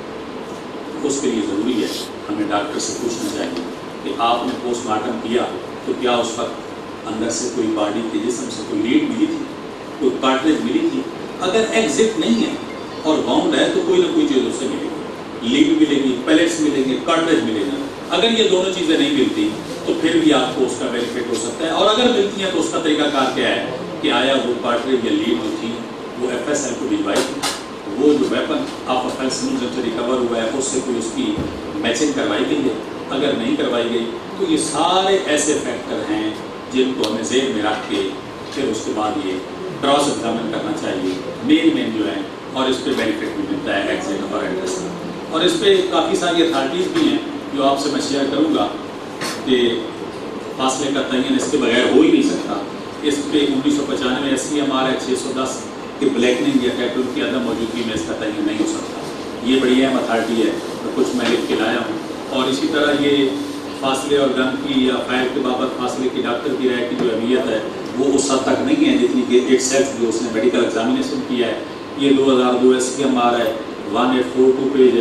نہیں، اس کے لیے ضروری ہے ہمیں ڈاکٹر سے پوچھنا چاہیے کہ آپ نے پوسٹ مارٹم کیا تو کیا اس وقت اندر سے کوئی باڈی کے جسم سے کوئی لیڈ ملی تھی، کوئی کارٹریج ملی تھی. اگر ایگزٹ نہیں ہے اور باؤنڈ ہے تو کوئی نہ کوئی چیز اس سے ملے گی، لیڈ ملے گی، پیلیٹس ملیں گے، کارٹریج ملے گا. اگر یہ دونوں چیزیں نہیں ملتی تو پھر بھی آپ کو اس کا بینیفٹ ہو سکتا ہے. اور اگر ملتی ہیں تو اس کا طریقہ کار کیا ہے کہ آیا وہ کارٹریج یا لیڈ جو تھی وہ ایف ایس ایل کو بھجوائی تھی، وہ جو ویپن آف آفینس جب سے ریکور ہوا ہے اس سے کوئی اس کی میچنگ کروائی گئی ہے. اگر نہیں کروائی گئی تو یہ سارے ایسے فیکٹر ہیں جن کو ہمیں ذہن میں رکھ کے پھر اس کے بعد یہ کراس ایگزامن کرنا چاہیے مین مین جو ہیں، اور اس پہ بینیفٹ بھی ملتا ہے ایگزٹ اور انٹرسٹ. اور اس پہ کافی ساری اتھارٹیز بھی ہیں جو آپ سے میں شیئر کروں گا کہ فاصلے کا تعین اس کے بغیر ہو ہی نہیں سکتا. اس پہ انیس سو پچانوے ایس سی ایم آر ہے چھ سو دس کہ بلیکننگ یا ٹیٹو کی عدم موجودگی میں اس کا تعین نہیں ہو سکتا. یہ بڑی اہم اتھارٹی ہے تو کچھ میں لکھ کے لایا ہوں. اور اسی طرح یہ فاصلے اور گن کی یا فائر کے بابت فاصلے کی ڈاکٹر کی رائے کی جو اہمیت ہے وہ اس حد تک نہیں ہے جتنی کہ ایک سیلف جو اس نے میڈیکل ایگزامینیشن کیا ہے. یہ دو ہزار دو ایس سی ایم آر ہے، one eight four two page ہے.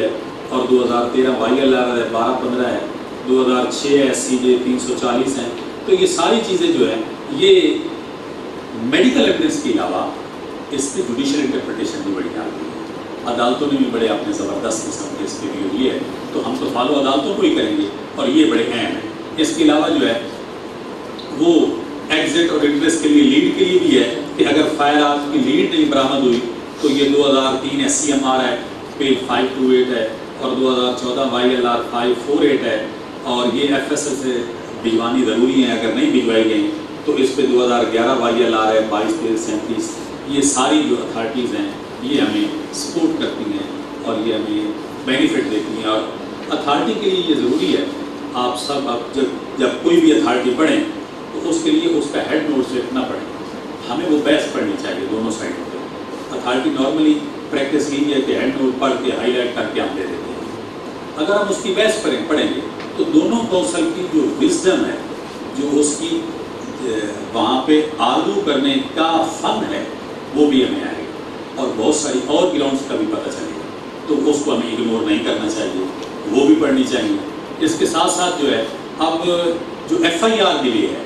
اور دو ہزار تیرہ وائی ایل آر ہے بارہ پندرہ ہے، دو ہزار چھ ایس سی جے تین سو چالیس ہیں. تو یہ ساری چیزیں جو ہیں یہ میڈیکل ایویڈنس کے علاوہ اس پہ جوڈیشل انٹرپریٹیشن بھی بڑی آ گئی ہے. عدالتوں نے بھی بڑے اپنے زبردست قسم کے اس پہ ویو لیے ہے، تو ہم تو فالو عدالتوں کو ہی کریں گے اور یہ بڑے اہم ہیں. اس کے علاوہ جو ہے وہ ایگزٹ اور انٹرسٹ کے لیے لیڈ کے لیے بھی ہے کہ اگر فائر آرم کی لیڈ نہیں برآمد ہوئی تو یہ دو ہزار تین ایس سی ایم آر ہے پیج فائیو ٹو ایٹ ہے، اور دو ہزار چودہ Y L R five four eight ہے، اور یہ ایف ایس ایل سے بھجوانی ضروری ہیں، اگر نہیں بھجوائی گئی تو اس پہ دو ہزار گیارہ وائی ایل آر ہے بائیس تیئیس سینتیس. یہ ساری جو اتھارٹیز ہیں یہ ہمیں سپورٹ کرتی ہیں اور یہ ہمیں بینیفٹ دیتی ہیں. اور اتھارٹی کے لیے یہ ضروری ہے آپ سب اب جب جب کوئی بھی اتھارٹی پڑھیں تو اس کے لیے اس کا ہیڈ نوٹ صرف نہ پڑھیں، ہمیں وہ بیس پڑھنی چاہیے دونوں سائڈوں پہ. اتھارٹی نارملی پریکٹس یہی ہے کہ ہیڈ نوٹ پڑھ کے ہائی لائٹ کر کے ہم دے دیتے ہیں. اگر ہم اس کی بیس پڑھیں پڑھیں گے تو دونوں کونسل کی جو وزڈم ہے، جو اس کی وہاں پہ آرگو کرنے کا فن ہے، وہ بھی ہمیں آئے گا اور بہت ساری اور گراؤنڈس کا بھی پتہ چلے گا. تو اس کو ہمیں اگنور نہیں کرنا چاہیے، وہ بھی پڑھنی چاہیے. اس کے ساتھ ساتھ جو ہے اب جو ایف آئی آر کے لیے ہے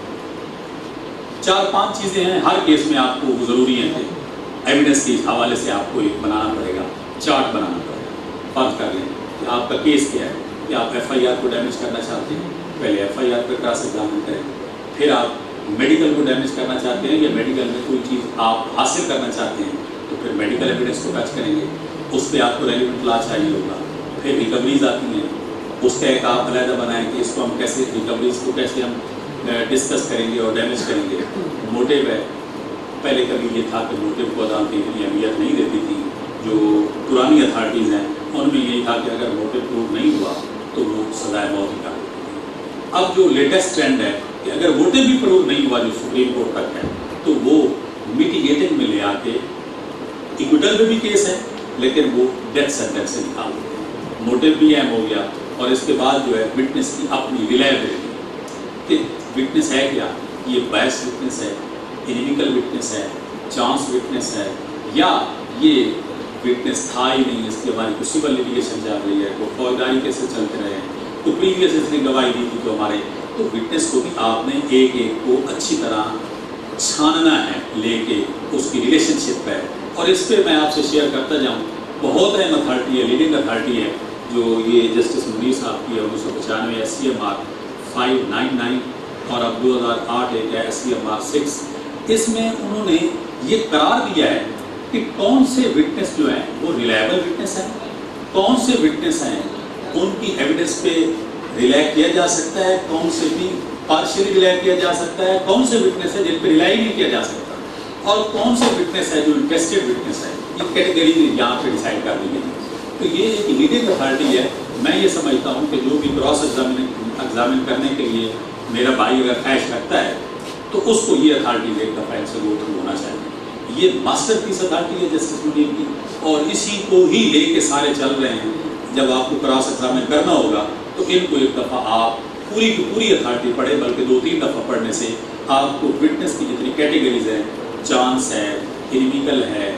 چار پانچ چیزیں ہیں ہر کیس میں آپ کو ضروری ہیں کہ ایویڈنس کے حوالے سے آپ کو ایک بنانا پڑے گا، چارٹ بنانا پڑے گا. فرض کر لیں کہ آپ کا کیس کیا ہے کہ آپ ایف آئی آر کو ڈیمیج کرنا چاہتے ہیں، پہلے ایف آئی آر پہ کراس ایگزامن کریں. پھر آپ میڈیکل کو ڈیمیج کرنا چاہتے ہیں یا میڈیکل میں کوئی چیز آپ حاصل کرنا چاہتے ہیں تو پھر میڈیکل ایویڈنس کو ٹچ کریں گے، اس پہ آپ کو ریلیونٹ لا چاہیے ہوگا. پھر ریکوریز آتی ہیں، اس کا ایک آپ علیحدہ بنائیں کہ اس کو ہم کیسے ریکوریز کو کیسے ہم ڈسکس کریں گے اور ڈیمیج کریں گے. موٹیو ہے، پہلے کبھی یہ تھا کہ موٹیو کو عدالتیں اتنی اہمیت نہیں دیتی تھی. جو پرانی اتھارٹیز ہیں ان میں یہی تھا کہ اگر موٹیو پروو نہیں ہوا تو وہ سزائے موت ہی کر دیتی تھی. اب جو لیٹسٹ ٹرینڈ ہے کہ اگر موٹیو بھی پروو نہیں ہوا جو سپریم کورٹ تک ہے تو وہ میٹیگیٹنگ میں لے آ کے ایکویٹل میں بھی کیس ہے لیکن وہ ڈیتھ سینٹینس سے نکال دیتے ہیں. موٹیو بھی اہم ہو گیا اور اس کے بعد جو ہے وٹنس کی اپنی ریلائبلٹی کہ وٹنس ہے کیا، یہ بائس وٹنس ہے، انیمیکل وٹنس ہے، چانس وٹنس ہے، یا یہ وٹنس تھا ہی نہیں، اس کے ہماری کوئی سول لیٹیگیشن چل رہی ہے، کوئی فوجداری کیسے چلتے رہے ہیں، تو پریویس اس نے گواہی دی تھی تو ہمارے تو وٹنس کو بھی آپ نے ایک ایک کو اچھی طرح چھاننا ہے لے کے اس کی ریلیشن شپ ہے. اور اس پہ میں آپ سے شیئر کرتا جاؤں، بہت اہم اتھارٹی ہے، لیڈنگ اتھارٹی ہے جو یہ جسٹس منیر صاحب کی ہے انیس سو پچانوے S C M R five nine nine اور اب دو ہزار آٹھ ایک ہے S C M R six. اس میں انہوں نے یہ قرار دیا ہے کہ کون سے وٹنس جو ہیں وہ ریلائبل وٹنس ہیں، کون سے وٹنس ہیں ان کی ایویڈنس پہ ریلائی کیا جا سکتا ہے، کون سے بھی پارشلی ریلائی کیا جا سکتا ہے، کون سے وٹنس ہے جن پہ ریلائی نہیں کیا جا سکتا، اور کون سے وٹنس ہے جو انٹرسٹڈ وٹنس ہے. یہ کیٹیگری یہاں پہ ڈیسائیڈ کر دی گئی. تو یہ ایک لیڈنگ اتھارٹی ہے. میں یہ سمجھتا ہوں کہ جو بھی کراس ایگزامن ایگزامن کرنے کے لیے میرا بھائی اگر خواہش رکھتا ہے تو اس کو یہ اتھارٹی ایک دفعہ سے گو تھرو ہونا چاہیے. یہ ماسٹر پیس اتھارٹی ہے جسٹس منیر کی اور اسی کو ہی لے کے سارے چل رہے ہیں. جب آپ کو کراس ایگزامن کرنا ہوگا تو ان کو ایک دفعہ آپ پوری کی پوری اتھارٹی پڑھیں، بلکہ دو تین دفعہ پڑھنے سے آپ کو وٹنس کی جتنی کیٹیگریز ہیں، چانس ہے، انیمیکل ہے،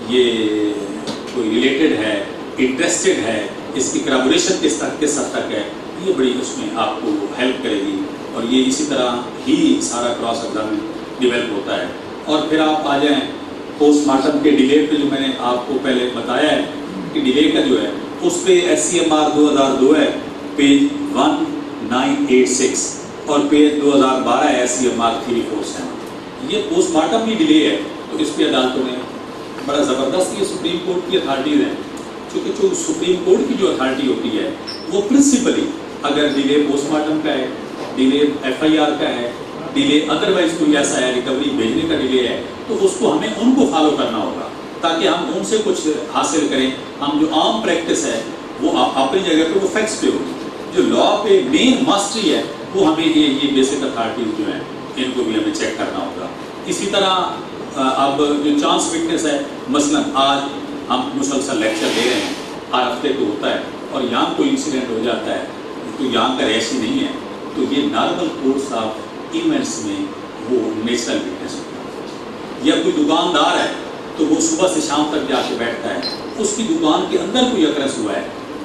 یہ کوئی ریلیٹڈ ہے، انٹرسٹڈ ہے، اس کی کرابوریشن کس تک کس حد تک ہے، یہ بڑی اس میں آپ کو ہیلپ کرے گی. اور یہ اسی طرح ہی سارا کراس ایگزامن ڈیولپ ہوتا ہے. اور پھر آپ آ جائیں پوسٹ مارٹم کے ڈیلے پہ، جو میں نے آپ کو پہلے بتایا ہے کہ ڈیلے کا جو ہے اس پہ ایس سی ایم آر دو ہزار دو ہے page one nine eight six اور پیج دو ہزار بارہ ہے S C M R three four seven. یہ پوسٹ مارٹم بھی ڈیلے ہے تو اس پہ عدالتوں نے بڑا زبردست یہ سپریم کورٹ کی اتھارٹیز ہیں، چونکہ جو سپریم کورٹ کی جو اتھارٹی ہوتی ہے وہ پرنسپلی اگر ڈیلے پوسٹ مارٹم کا ہے، ڈیلے ایف آئی آر کا ہے، ڈیلے ادروائز کوئی ایسا ہے ریکوری بھیجنے کا ڈیلے ہے، تو اس کو ہمیں ان کو فالو کرنا ہوگا تاکہ ہم ان سے کچھ حاصل کریں. ہم جو عام پریکٹس ہے وہ اپنی جگہ پہ وہ فیکٹس پہ ہوگی. جو لا پہ مین ماسٹری ہے وہ ہمیں یہ یہ بیسک اتھارٹیز جو ہیں ان کو بھی ہمیں چیک کرنا ہوگا. اسی طرح اب جو چانس وٹنس ہے، مثلا آج ہم مسلسل لیکچر دے رہے ہیں، ہر ہفتے کو ہوتا ہے اور یہاں کوئی انسیڈنٹ ہو جاتا ہے تو یہاں کا ریش ہی نہیں ہے، تو یہ نارمل کورس آف ایونٹس میں وہ نیچرل وٹنس ہوتا ہے. یا کوئی دکاندار ہے تو وہ صبح سے شام تک جا کے بیٹھتا ہے، اس کی دکان کے اندر کوئی اکرس ہوا ہے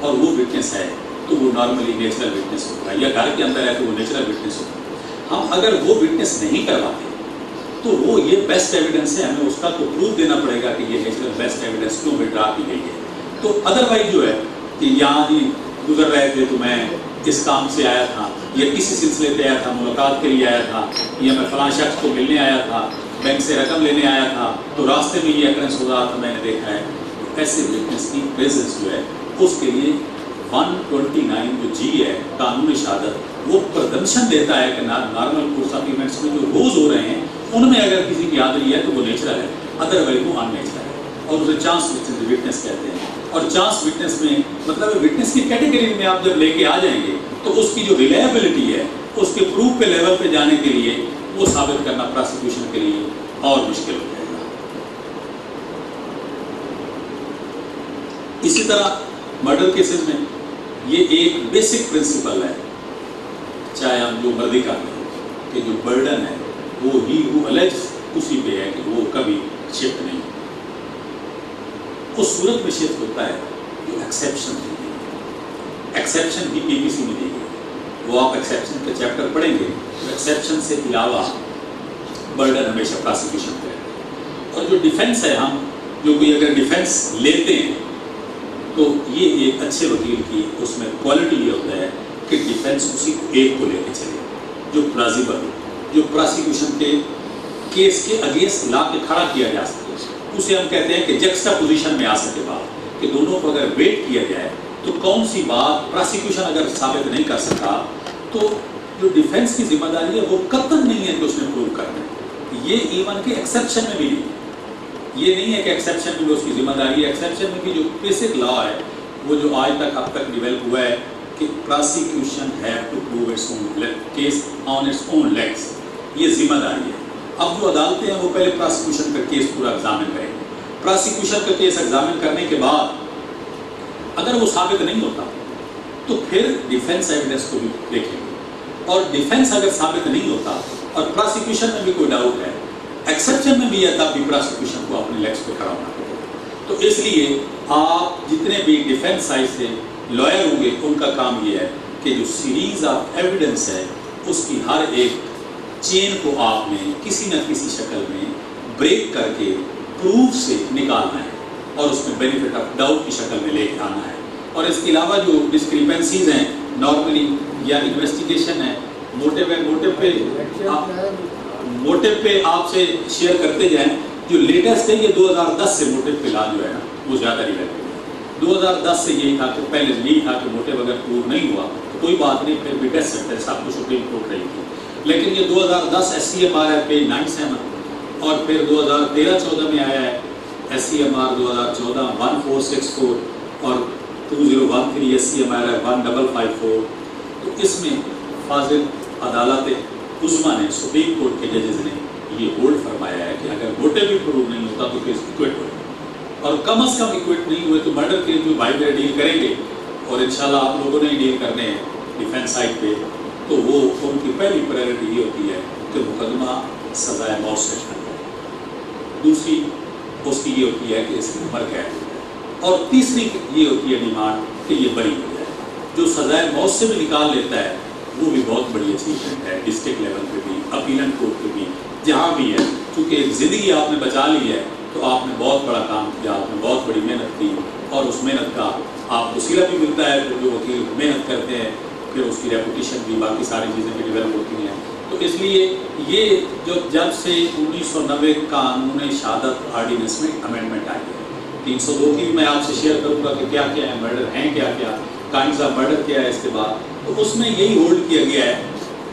اور وہ وٹنس ہے تو وہ نارملی نیچرل وٹنس ہوتا ہے، یا گھر کے اندر ہے تو وہ نیچرل وٹنس ہوتا ہے۔ ہم اگر وہ وٹنس نہیں کرواتے تو وہ یہ بیسٹ ایویڈنس ہے، ہمیں اس کا تو پروف دینا پڑے گا کہ یہ نیچرل بیسٹ ایویڈنس کیوں وڈرا کی گئی ہے۔ تو ادروائز جو ہے کہ یہاں جی گزر رہے تھے تو میں اس کام سے آیا تھا، یا کسی سلسلے پہ آیا تھا، ملاقات کے لیے آیا تھا، یا میں فلاں شخص کو ملنے آیا تھا، بینک سے رقم لینے آیا تھا، تو راستے میں یہ اکرنس ہو رہا تھا میں نے دیکھا ہے، تو ایسے وٹنس کی پریزنس جو ہے اس کے لیے ون ٹوینٹی نائن جو جی ہے قانون شہادت وہ پرزمپشن دیتا ہے کہ نارمل کورس آف ایونٹس میں جو روز ہو رہے ہیں ان میں اگر کسی کی حاضری ہے تو وہ نیچرل ہے، ادروائز وہ ان نیچرل ہے، اور اسے چانس وٹنس کہتے ہیں۔ اور چانس وٹنس میں مطلب وٹنس کی کیٹیگری میں آپ جب لے کے آ جائیں گے تو اس کی جو ریلائبلٹی ہے اس کے پروف پہ لیول پہ جانے کے لیے وہ ثابت کرنا پروسیکیوشن کے لیے اور مشکل ہو جائے گا۔ اسی طرح مرڈر کیسز میں یہ ایک بیسک پرنسپل ہے، چاہے ہم جو مرضی کا کہیں کہ جو برڈن ہے وہ ہی ہو الیجز اسی پہ ہے کہ وہ کبھی شفٹ نہیں، اس صورت میں شفٹ ہوتا ہے جو ایکسیپشن دی گئی، ایکسیپشن بھی پی پی سی میں دی گئی، وہ آپ ایکسیپشن کے چیپٹر پڑھیں گے تو ایکسیپشن سے علاوہ برڈن ہمیشہ پروسیکیوشن پہ ہے۔ اور جو ڈیفینس ہے، ہم جو کوئی اگر ڈیفینس لیتے ہیں تو یہ ایک اچھے وکیل کی اس میں کوالٹی یہ ہوتا ہے کہ ڈیفینس اسی کو ایک کو لے کے چلے جو پلازیبل ہو، جو پروسیکیوشن کے کیس کے اگینسٹ لا کے کھڑا کیا جا سکے، اسے ہم کہتے ہیں کہ جکسٹا پوزیشن میں آ سکے بات، کہ دونوں کو اگر ویٹ کیا جائے تو کون سی بات پروسیکیوشن اگر ثابت نہیں کر سکا تو جو ڈیفینس کی ذمہ داری ہے وہ قطعاً نہیں ہے کہ اس نے پروو کرنا ہے۔ یہ ایون کے ایکسیپشن میں بھی نہیں، یہ نہیں ہے کہ ایکسیپشن میں بھی اس کی ذمہ داری ہے، ایکسیپشن میں بھی جو بیسک لا ہے وہ جو آج تک اب تک ڈیولپ ہوا ہے کہ prosecution have to prove its own case on its own legs, یہ ذمہ داری ہے۔ اب جو عدالتیں ہیں وہ پہلے پروسیکیوشن کا کیس پورا ایگزامن کریں گے، پروسیکیوشن کا کیس ایگزامن کرنے کے بعد اگر وہ ثابت نہیں ہوتا تو پھر ڈیفینس ایویڈنس کو بھی دیکھیں گے، اور ڈیفینس اگر ثابت نہیں ہوتا اور پروسیکیوشن میں بھی کوئی ڈاؤٹ ہے، ایکسیپشن میں بھی ہے، تب بھی پروسیکیوشن کو اپنے لیگس پہ کھڑا ہونا پڑے گا۔ تو اس لیے آپ جتنے بھی ڈیفینس سائڈ سے لائر ہوں گے ان کا کام یہ ہے کہ جو سیریز آف ایویڈنس ہے اس کی ہر ایک چین کو آپ نے کسی نہ کسی شکل میں بریک کر کے پروف سے نکالنا ہے اور اس میں بینیفٹ آف ڈاؤٹ کی شکل میں لے کے آنا ہے۔ اور اس کے علاوہ جو ڈسکریپنسیز ہیں نارملی یا انویسٹیگیشن ہے، موٹیو ہے، موٹیو پہ موٹیو پہ آپ سے شیئر کرتے جائیں، جو لیٹسٹ ہے یہ دو ہزار دس سے موٹیو پہ لا جو ہے نا وہ زیادہ ریلیٹڈ ہے۔ دو ہزار دس سے یہی تھا کہ پہلے یہی تھا کہ موٹیو اگر پروو نہیں ہوا تو کوئی بات نہیں، پھر بھی ڈیتھ سینٹنس آپ کو سپریم کورٹ رہی تھی، لیکن یہ دو ہزار دس ایس سی ایم آر ہے پیج نائن سیون، اور پھر دو ہزار تیرہ چودہ میں آیا ہے ایس سی ایم آر دو ہزار چودہ ون فور سکس فور، اور two zero one three S C M R ہے ون ڈبل فائیو فور۔ تو اس میں فاضل عدالت عظمیٰ نے، سپریم کورٹ کے ججز نے یہ ہولڈ فرمایا ہے کہ اگر موٹیو بھی پروو نہیں ہوتا تو کیس ایکوٹ ہو، اور کم از کم ایکوٹ نہیں ہوئے تو مرڈر کیس جو بھائی میرے ڈیل کریں گے، اور انشاءاللہ آپ لوگوں نے ڈیل کرنے ہیں ڈیفینس سائڈ پہ، تو وہ ان کی پہلی پرائرٹی یہ ہوتی ہے کہ مقدمہ سزائے موت سے ختم ہے، دوسری اس کی یہ ہوتی ہے کہ اس کی عمر قید ہو جائے، اور تیسری یہ ہوتی ہے ڈیمانڈ کہ یہ بری ہو جائے۔ جو سزائے موت سے بھی نکال لیتا ہے وہ بھی بہت بڑی اچیومنٹ ہے، ڈسٹرکٹ لیول پہ بھی، اپیلنٹ کورٹ پہ بھی، جہاں بھی ہے، کیونکہ ایک زندگی آپ نے بچا لی ہے تو آپ نے بہت بڑا کام کیا، آپ نے بہت بڑی محنت کی، اور اس محنت کا آپ کو صلہ بھی ملتا ہے، جو وکیل محنت کرتے ہیں پھر اس کی ریپوٹیشن بھی، باقی ساری چیزیں بھی ڈیولپ ہوتی ہیں۔ تو اس لیے یہ جو جب سے انیس سو نوے قانون شہادت آرڈیننس میں امینڈمنٹ آئی ہے، تین سو دو کی بھی میں آپ سے شیئر کروں گا کہ کیا کیا ہے مرڈر ہیں، کیا کیا کائنڈز آف مرڈر کیا ہے اس کے بعد، تو اس میں یہی ہولڈ کیا گیا ہے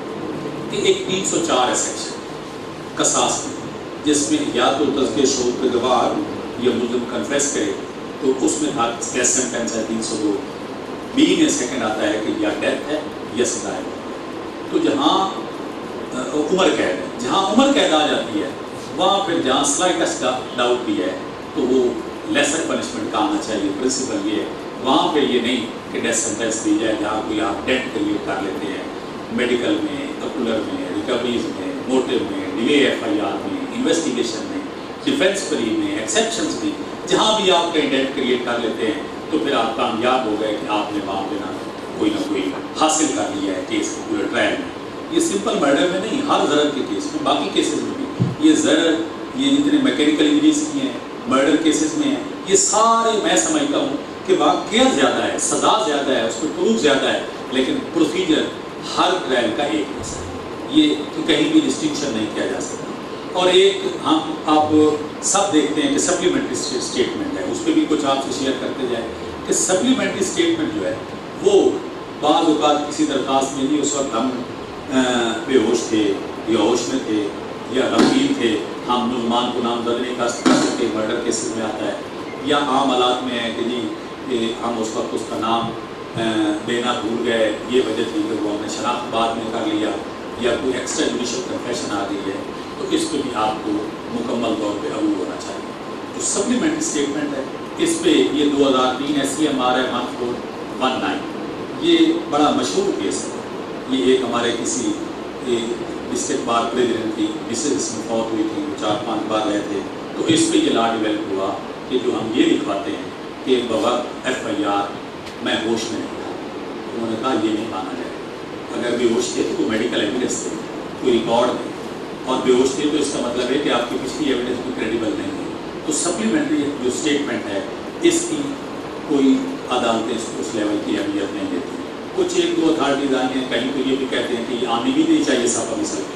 کہ ایک تین سو چار ہے سیکشن قصاص میں، جس میں یا تو تذکیہ شعور کے گواہ یا ملزم کنفیس کرے، تو اس میں تھا ڈیتھ سینٹنس ہے تین سو دو، بی میں سیکنڈ آتا ہے کہ یا ڈیتھ ہے یا سزا ہے۔ تو جہاں عمر قید ہے، جہاں عمر قید آ جاتی ہے وہاں پھر جہاں سلائٹسٹ ڈاؤٹ بھی ہے تو وہ لیسر پنشمنٹ کا آنا چاہیے، پرنسپل یہ ہے، وہاں پہ یہ نہیں کہ ڈیتھ سینٹنس دی جائے، جہاں کوئی آپ ڈیتھ کریٹ کر لیتے ہیں، میڈیکل میں، اکولر میں، ریکوریز میں، موٹیو میں، ڈیلے ایف آئی آر میں، انویسٹیگیشن میں، ڈیفینس فری میں، ایکسیپشنز میں، جہاں بھی آپ کہیں ڈیتھ کریٹ کر لیتے ہیں تو پھر آپ کامیاب ہو گئے کہ آپ نے وہاں پہ نا کوئی نہ کوئی حاصل کر لیا ہے کیس کے پورے ٹرائل میں. یہ سمپل مرڈر میں نہیں، ہر ضرر کے کیس میں، باقی کیسز میں بھی یہ ضرر، یہ جتنے میکینیکل انجریز کی ہیں مرڈر کیسز میں ہیں، یہ سارے میں سمجھتا ہوں کہ واقعہ زیادہ ہے، سزا زیادہ ہے، اس کو پروف زیادہ ہے، لیکن پروسیجر ہر ٹرائل کا ایک حصہ ہے. یہ کہیں بھی ڈسٹنکشن نہیں کیا جا سکتا. اور ایک ہم آپ سب دیکھتے ہیں کہ سپلیمنٹری اسٹیٹمنٹ ہے، اس پہ بھی کچھ آپ سے شیئر کرتے جائیں کہ سپلیمنٹری اسٹیٹمنٹ جو ہے وہ بعض اوقات کسی درخواست میں نہیں، اس وقت ہم بے ہوش تھے یا ہوش میں تھے یا غمگین تھے، ہم ملزمان کو نامزد نہیں کر سکتے، مرڈر کیسز میں آتا ہے، یا عام حالات میں ہے کہ جی ہم اس وقت اس کا نام دینا بھول گئے، یہ وجہ تھی کہ وہ ہم نے شناخت بعد میں کر لیا، یا کوئی ایکسٹرا جوڈیشل کنفیشن آ گئی ہے، تو اس پہ بھی آپ کو مکمل طور پہ عبور ہونا چاہیے. جو سپلیمنٹری اسٹیٹمنٹ ہے اس پہ یہ دو ہزار تین ایس سی ایم آر ہے ون فور ون نائن، یہ بڑا مشہور کیس ہے. یہ ایک ہمارے کسی ڈسٹرکٹ بار پریزیڈنٹ کی مسز میں فوت ہوئی تھی، وہ چار پانچ بار رہے تھے، تو اس پہ یہ لا ڈیولپ ہوا کہ جو ہم یہ لکھواتے ہیں کہ بوقت ایف آئی آر میں ہوش میں نہیں تھا. انہوں نے کہا یہ نہیں مانا جائے، اگر بے ہوش تھے تو کوئی میڈیکل ایویڈنس تھے، کوئی ریکارڈ نہیں، اور بے ہوش تھے تو اس کا مطلب ہے کہ آپ کی پچھلی ایویڈنس بھی کریڈیبل نہیں ہے. تو سپلیمنٹری جو اسٹیٹمنٹ ہے اس کی کوئی عدالتیں اس لیول کی اہمیت نہیں دیتی. کچھ ایک دو اتھارٹیز آئی ہیں، کہیں تو یہ بھی کہتے ہیں کہ یہ آنی بھی نہیں چاہیے صاحب ابھی سر،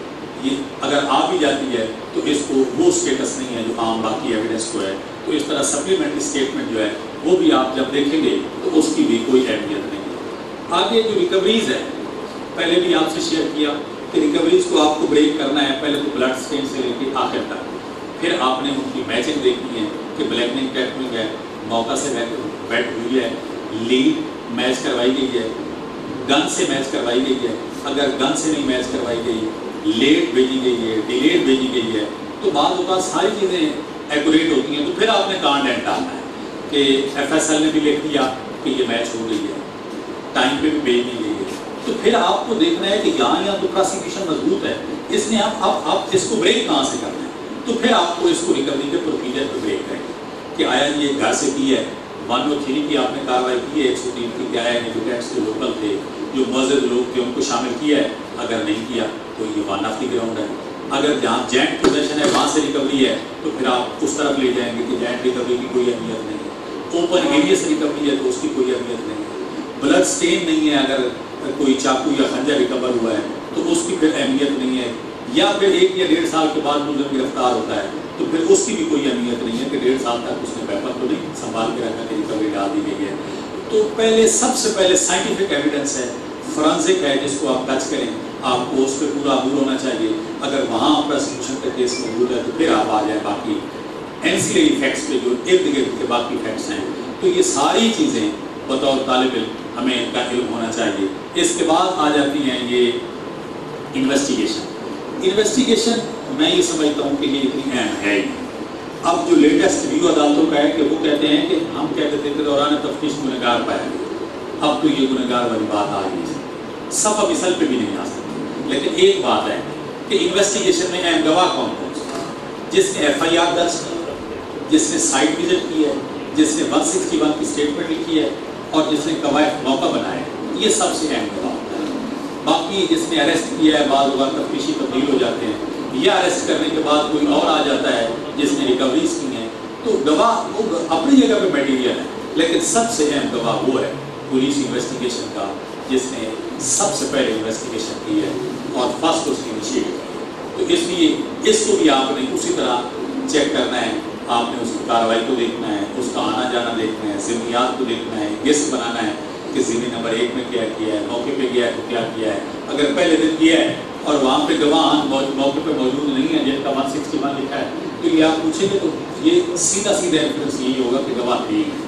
یہ اگر آ بھی جاتی ہے تو اس کو وہ اسٹیٹس نہیں ہے جو عام باقی ایویڈنس کو ہے. تو اس طرح سپلیمنٹری اسٹیٹمنٹ جو ہے وہ بھی آپ جب دیکھیں گے تو اس کی بھی کوئی اہمیت نہیں ہے. آگے جو ریکوریز ہے، پہلے بھی آپ سے شیئر کیا کہ ریکوریز کو آپ کو بریک کرنا ہے، پہلے تو بلڈ اسٹین سے لے کے آخر تک، پھر آپ نے ان کی میچنگ دیکھنی ہے کہ بلیکنگ ٹیکنگ ہے، موقع سے بیٹ ہوئی ہے، لیڈ میچ کروائی گئی ہے، گن سے میچ کروائی گئی ہے، اگر گن سے نہیں میچ کروائی گئی، لیٹ بھیجی گئی ہے، ڈیلیٹ بھیجی گئی ہے، تو بعض اوقات ساری چیزیں ایکوریٹ ہوتی ہیں. تو پھر آپ نے کہاں ڈینٹ ڈالنا ہے کہ ایف ایس ایل نے بھی لکھ دیا کہ یہ میچ ہو گئی ہے، ٹائم پہ بھی بھیج دی گئی ہے، تو پھر آپ کو دیکھنا ہے کہ یہاں یہاں تو پروسیکیوشن مضبوط ہے، اس نے آپ اب آپ اس کو بریک کہاں سے کرنا ہے. تو پھر آپ کو اس کو ریکوری کے پروسیجر پہ بریک کریں گے کہ آیا یہ گھر سے کی ہے، ون او تھری کی آپ نے کاروائی کی ہے، ایک سو تین کی کیا ہے، نیگوٹینٹس جو لوکل تھے، جو معزز لوگ تھے ان کو شامل کیا ہے، اگر نہیں کیا تو یہ ون آف دی گراؤنڈ ہے. اگر جہاں جوائنٹ پوزیشن ہے وہاں سے ریکوری ہے تو پھر آپ اس طرف لے جائیں گے کہ جوائنٹ ریکوری کی کوئی اہمیت نہیں ہے. اوپن ایریا سے ریکوری ہے تو اس کی کوئی اہمیت نہیں ہے. بلڈ اسٹین نہیں ہے، اگر کوئی چاقو یا خنجر ریکور ہوا ہے تو اس کی پھر اہمیت نہیں ہے. یا پھر ایک یا ڈیڑھ سال کے بعد ملزم گرفتار ہوتا ہے تو پھر اس کی بھی کوئی اہمیت نہیں ہے کہ ڈیڑھ سال تک اس نے پیپر تو نہیں سنبھال کے رکھا کہ ریکوری ڈال دی گئی ہے. تو پہلے سب سے پہلے سائنٹیفک ایویڈنس ہے، فورینسک ہے، جس کو آپ ٹچ کریں آپ کو اس پہ پورا عبور ہونا چاہیے. اگر وہاں پروسیکیوشن کا کیس موجود ہے تو پھر آپ آ جائیں باقی اینسیلری فیکٹس پہ جو ارد گرد کے باقی فیکٹس ہیں. تو یہ ساری چیزیں بطور طالب علم ہمیں ان کا علم ہونا چاہیے. اس کے بعد آ جاتی ہیں یہ انویسٹیگیشن. انویسٹیگیشن میں یہ سمجھتا ہوں کہ یہ اتنی اہم ہے ہی. اب جو لیٹسٹ ویو عدالتوں کا ہے کہ وہ کہتے ہیں کہ ہم کہتے تھے کہ دوران تفتیش گنہگار پایا گیا، اب تو یہ گنہگار والی بات آ رہی ہے، صف مثل پہ بھی نہیں آ سکتی. لیکن ایک بات ہے کہ انویسٹیگیشن میں اہم گواہ کون کون سا، جس نے ایف آئی آر درج کی، جس نے سائٹ وزٹ کی ہے، جس نے ون سکسٹی ون کی اسٹیٹمنٹ لکھی ہے، اور جس نے قواعد موقع بنائے، یہ سب سے اہم گواہ ہوتا ہے. باقی جس نے اریسٹ کیا ہے، بعض اوقات تفتیشی تبدیل ہو جاتے ہیں، یا اریسٹ کرنے کے بعد کوئی اور آ جاتا ہے جس نے ریکوریز کی ہیں، تو گواہ وہ اپنی جگہ پہ میٹیریل ہے. لیکن سب سے اہم گواہ وہ ہے پولیس انویسٹیگیشن کا، جس نے سب سے پہلے انویسٹیگیشن کی ہے اور فرسٹ اس کی انیشیٹ کی. تو اس لیے اس کو بھی آپ نے اسی طرح چیک کرنا ہے. آپ نے اس کی کارروائی کو دیکھنا ہے، اس کا آنا جانا دیکھنا ہے، ضمنیات کو دیکھنا ہے، گیس بنانا ہے کہ ضمنی نمبر ایک میں کیا کیا ہے، موقع پہ گیا ہے تو کیا کیا ہے. اگر پہلے دن کیا ہے اور وہاں پہ گواہ موقع پہ موجود نہیں ہے جن کا ون سکسٹی ون لکھا ہے، تو یہ آپ پوچھیں گے تو یہ سیدھا سیدھا انفرنس یہی ہوگا کہ گواہ ٹھیک ہے.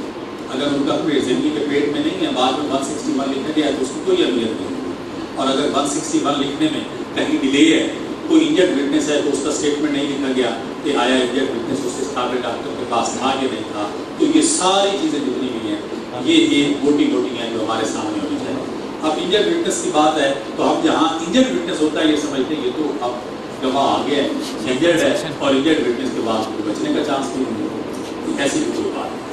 اگر ان کا پیٹ زندگی کے پیٹ میں نہیں ہے، بعد میں ون سکسٹی ون لکھا گیا ہے تو اس کی کوئی اہمیت نہیں ہے. اور اگر ون سکسٹی ون لکھنے میں کہیں ڈیلے ہے، کوئی انجرڈ وٹنس ہے تو اس کا اسٹیٹمنٹ نہیں لکھا گیا کہ آیا انجرڈ وٹنس اس کے قابل ڈاکٹر کے پاس تھا یا نہیں تھا. تو یہ ساری چیزیں جتنی بھی ہیں یہ یہ موٹی موٹی ہیں جو ہمارے سامنے ہونی چاہیے. اب انجرڈ وٹنس کی بات ہے تو ہم جہاں انجرڈ وٹنس ہوتا ہے یہ سمجھتے ہیں یہ تو اب گواہ آ گیا ہے، انجرڈ ہے، اور انجرڈ وٹنس کے بعد کوئی بچنے کا چانس نہیں ہے. ایسی بھی کوئی بات نہیں.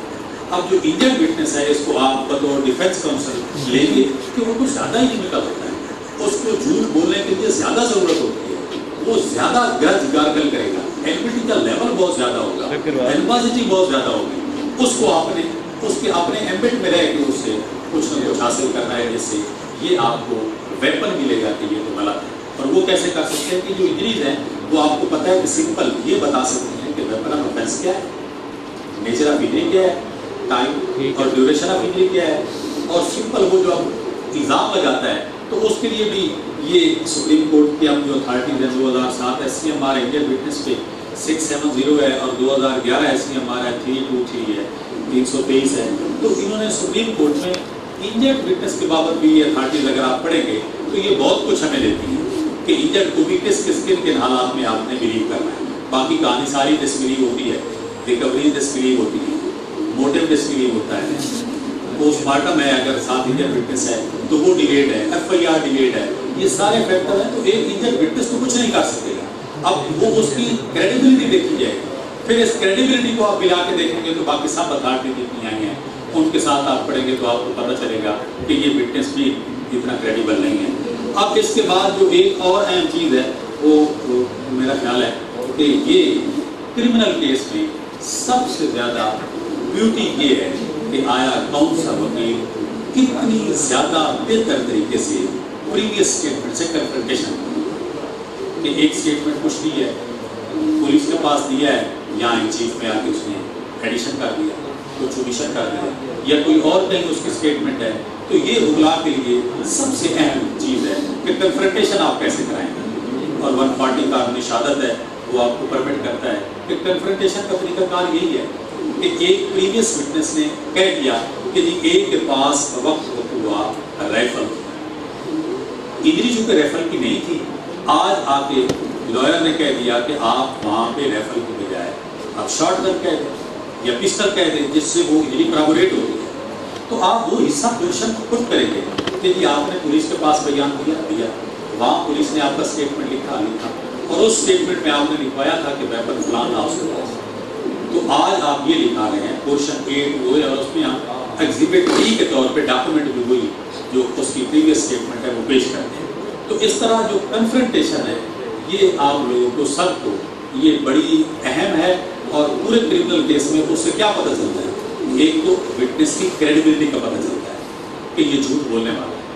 اب جو انجرڈ وٹنس ہے اس کو آپ بطور ڈیفینس کاؤنسل لیں گے کہ وہ کچھ زیادہ ہی نکل ہوتا ہے، اس کو جھوٹ بولنے کے لیے زیادہ ضرورت ہوتی ہے، وہ زیادہ گرج گارگل کرے گا، ایلبیٹی کا لیول بہت زیادہ ہوگا، ایلبازٹی بہت زیادہ ہوگی، اس کو آپ نے اس کے اپنے ایمبٹ میں رہ کے اس سے کچھ نہ کچھ حاصل کرنا ہے، جس سے یہ آپ کو ویپن ملے گا کہ یہ تو غلط ہے۔ اور وہ کیسے کر سکتے ہیں کہ جو انجریز ہیں وہ آپ کو پتہ ہے کہ سمپل یہ بتا سکتے ہیں کہ ویپن آف آفینس کیا ہے، نیچر آف انجری کیا ہے، ٹائم اور ڈیوریشن آف انجری کیا ہے، اور سمپل وہ جو اب الزام لگاتا ہے تو اس کے لیے بھی یہ سپریم کورٹ کی اب جو اتھارٹیز ہے دو ہزار سات S C M R injured witness پہ سکس سیون زیرو ہے، اور دو ہزار گیارہ ایس سی ایم آر ہے تھری ٹو تھری ہے، تین سو تیئیس ہے، تو انہوں نے سپریم کورٹ میں انجرڈ وٹنس کے بابت بھی یہ اتھارٹیز اگر آپ پڑھیں گے تو یہ بہت کچھ ہمیں دیتی ہے کہ انجرڈ کو بھی کس کس کن کن حالات میں آپ نے بلیو کرنا ہے۔ باقی کہانی ساری ڈسبلیو ہوتی ہے، ریکوری ڈسبلیو ہوتی ہے، موٹیو ڈسبلیو ہوتا ہے، پوسٹ مارٹم ہے اگر ساتھ انجرڈ وٹنس ہے تو وہ ڈیلیڈ ہے، ایف آئی آر ڈیلیڈ ہے، یہ سارے فیکٹر ہیں، تو ایک انجرڈ وٹنس تو کچھ نہیں کر سکے گا۔ اب وہ اس کی کریڈیبلٹی دیکھی جائے گی، پھر اس کریڈیبلٹی کو آپ ملا کے دیکھیں گے تو باقی سب اتھارٹی جتنی آئی ہیں ان کے ساتھ آپ پڑھیں گے تو آپ کو پتہ چلے گا کہ یہ وٹنس بھی اتنا کریڈیبل نہیں ہے۔ اب اس کے بعد جو ایک اور اہم چیز ہے وہ میرا خیال ہے کہ یہ کرمنل کیس میں سب سے زیادہ بیوٹی یہ ہے کہ آیا کونسل وکیل کتنی زیادہ بہتر طریقے سے پریویس اسٹیٹمنٹ سے کنفرنٹیشن کہ ایک اسٹیٹمنٹ کچھ دی ہے، پولیس کے پاس دیا ہے، یہاں ان چیف میں آ کے اس نے ایڈیشن کر دیا، کچھ اومیشن کر دیا، یا کوئی اور کہیں اس کی اسٹیٹمنٹ ہے، تو یہ اگلا کے لیے سب سے اہم چیز ہے کہ کنفرنٹیشن آپ کیسے کرائیں گے، اور ون فورٹی کا اپنی شہادت ہے وہ آپ کو پرمٹ کرتا ہے کہ کنفرنٹیشن کا طریقہ کار یہی ہے کہ ایک پریویس وٹنس نے کہہ دیا کہ جی ایک کے پاس وقت ہوا رائفل، انجری چونکہ ریفل کی نہیں تھی، آج آ کے لائر نے کہہ دیا کہ آپ وہاں پہ ریفل کی بجائے آپ شارٹ گن کہہ دیں یا پسٹل کہہ دیں جس سے وہ انجری کرابوریٹ ہوتی ہے، تو آپ وہ حصہ پوزیشن خود کریں گے کہ جی آپ نے پولیس کے پاس بیان دیا دیا وہاں پولیس نے آپ کا اسٹیٹمنٹ لکھا لکھا اور اس اسٹیٹمنٹ میں آپ نے لکھوایا تھا کہ ویپن فلان تھا اس کے پاس، تو آج آپ یہ لکھا رہے ہیں پورشن اے ٹو ہے اور اس میں ہم ایگزیبٹ ای کے طور پہ ڈاکومنٹ بھی ہوئی جو اس کی پریویس اسٹیٹمنٹ ہے وہ پیش کرتے ہیں۔ تو اس طرح جو کنفرنٹیشن ہے یہ آپ لوگوں کو سب کو یہ بڑی اہم ہے، اور پورے کرمنل کیس میں اس سے کیا پتہ چلتا ہے، ایک تو وٹنس کی کریڈیبلٹی کا پتہ چلتا ہے کہ یہ جھوٹ بولنے والا ہے۔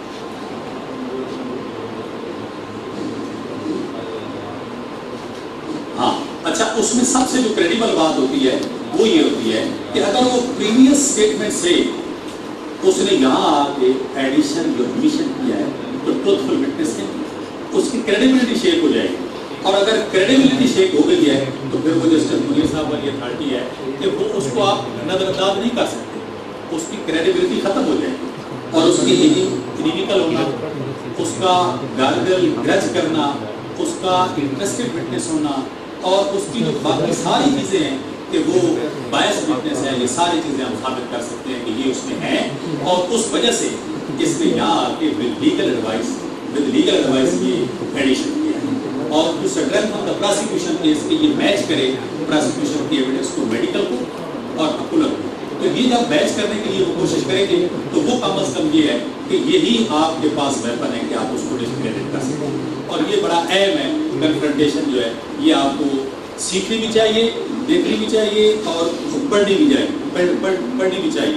ہاں اچھا، اس میں سب سے جو کریڈیبل بات ہوتی ہے وہ یہ ہوتی ہے کہ اگر وہ پریویس اسٹیٹمنٹ سے اس نے یہاں آ کے ایڈیشن یا اومیشن کیا ہے تو ٹروتفل وٹنس ہے، اس کی کریڈیبلٹی شیک ہو جائے گی، اور اگر کریڈیبلٹی شیک ہو گئی ہے تو پھر وہ جسٹس منیر صاحب والی اتھارٹی ہے کہ وہ اس کو آپ نظر انداز نہیں کر سکتے، اس کی کریڈیبلٹی ختم ہو جائے گی، اور اس کی انیمیکل ہونا، اس کا گارگل گرج کرنا، اس کا انٹرسٹڈ وٹنس ہونا، اور اس کی جو باقی ساری چیزیں ہیں کہ وہ باعث وٹنس ہے، یہ ساری چیزیں ہم ثابت کر سکتے ہیں کہ یہ اس میں ہیں، اور اس وجہ سے اس نے یہاں آ کے with legal advice with legal advice یہ ایڈیشن کیا ہے، اور to strengthen of the prosecution case کہ یہ میچ کرے پروسیکیوشن کی ایویڈنس کو میڈیکل کو اور اکولر کو، تو یہ جب میچ کرنے کے لیے وہ کوشش کریں گے تو وہ کم از کم یہ ہے کہ یہی آپ کے پاس ویپن ہے کہ آپ اس کو ڈسکریڈٹ کر سکیں، اور یہ بڑا اہم ہے۔ کنفرنٹیشن جو ہے یہ آپ کو سیکھنی بھی چاہیے، دیکھنی بھی چاہیے، اور پڑھنی بھی چاہیے پڑھنی بھی چاہیے۔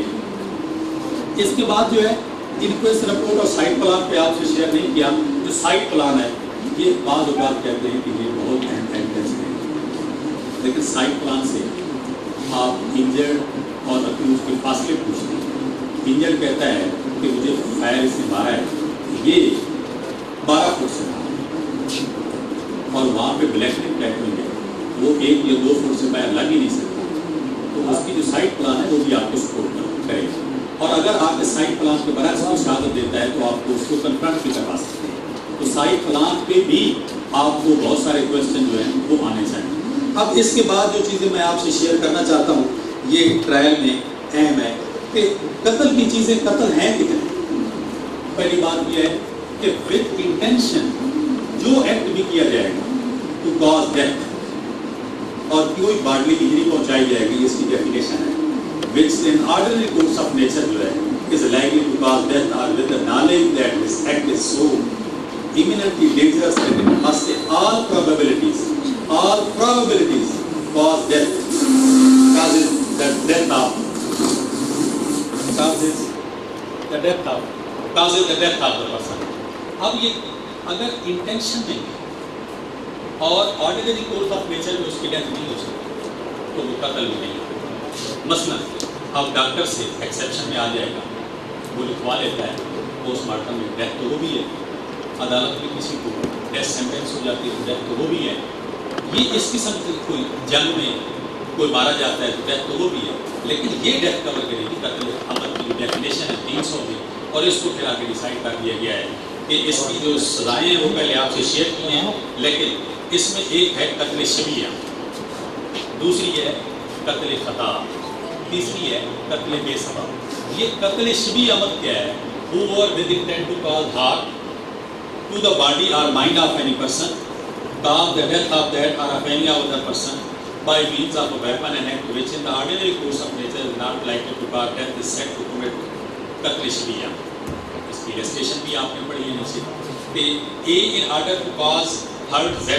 اس کے بعد جو ہے انکویسٹ رپورٹ اور سائٹ پلان پہ آپ سے شیئر نہیں کیا، جو سائٹ پلان ہے یہ بعض اوقات کہتے ہیں کہ یہ بہت اہم ایویڈنس ہے، لیکن سائٹ پلان سے آپ انجرڈ اور اکیوز کے فاصلے پوچھتے ہیں۔ انجرڈ کہتا ہے کہ مجھے فائر اس نے مارا ہے، یہ بارہ فٹ سے مارا اور وہاں پہ بلیک لنک ٹیکنیک ہے، وہ ایک یا دو فٹ سے باہر لگ ہی نہیں سکتا، تو اس کی جو سائٹ پلان ہے وہ بھی آپ کو سپورٹ کرے گا، اور اگر آپ کے سائٹ پلان کے برعکس کو شہادت دیتا ہے تو آپ کو اس کو کنفرنٹ بھی کروا سکتے ہیں، تو سائٹ پلان پہ بھی آپ کو بہت سارے کویسچن جو ہیں وہ آنے چاہیے۔ اب اس کے بعد جو چیزیں میں آپ سے شیئر کرنا چاہتا ہوں یہ ٹرائل میں اہم ہے کہ قتل کی چیزیں قتل ہیں کتنے۔ پہلی بات یہ ہے کہ وتھ انٹینشن جو ایکٹ بھی کیا جائے گا ٹو کاز ڈیتھ اور کوئی باڈلی انجری پہنچائی جائے گی، اس کی ڈیفینیشن ہے which in ordinary course of nature जो है is likely to cause death or with the knowledge that this act is so imminently dangerous that it must in all probabilities all probabilities cause death causes the death of causes the death of causes the death of the person. अब ये अगर intention नहीं है और ordinary course of nature में उसकी death नहीं हो सकती तो वो कत्ल भी नहीं होगा. मसलन अब डॉक्टर से एक्सेप्शन में आ जाएगा, वो लिखवा लेता है पोस्टमार्टम में डेथ तो वो भी है, अदालत में किसी को डेथ सेंटेंस हो जाती है तो डेथ तो वो भी है. ये इस किस्म की कोई जंग में कोई मारा जाता है तो डेथ तो वो भी है, लेकिन ये डेथ कवर करेगी कत्ल अमल की डेफिनेशन है तीन सौ में, और इसको फिर आगे डिसाइड कर दिया गया है कि इसकी जो सजाएं हैं वो पहले आपसे शेयर की हैं, लेकिन इसमें एक है कत्ल शबिया, दूसरी है कत्ल खता, तीसरी है कत्ल बेसबब. ये कत्ल शबिया अमल क्या है? whoever with intent to cause harm to the body or mind of any person cause the death of that or of any other person by means of a weapon and act which in the ordinary course of nature is not likely to cause death is said to commit कत्ल शबिया. इसकी illustration भी आपने पढ़ी है नीचे कि A in order to cause hurt Z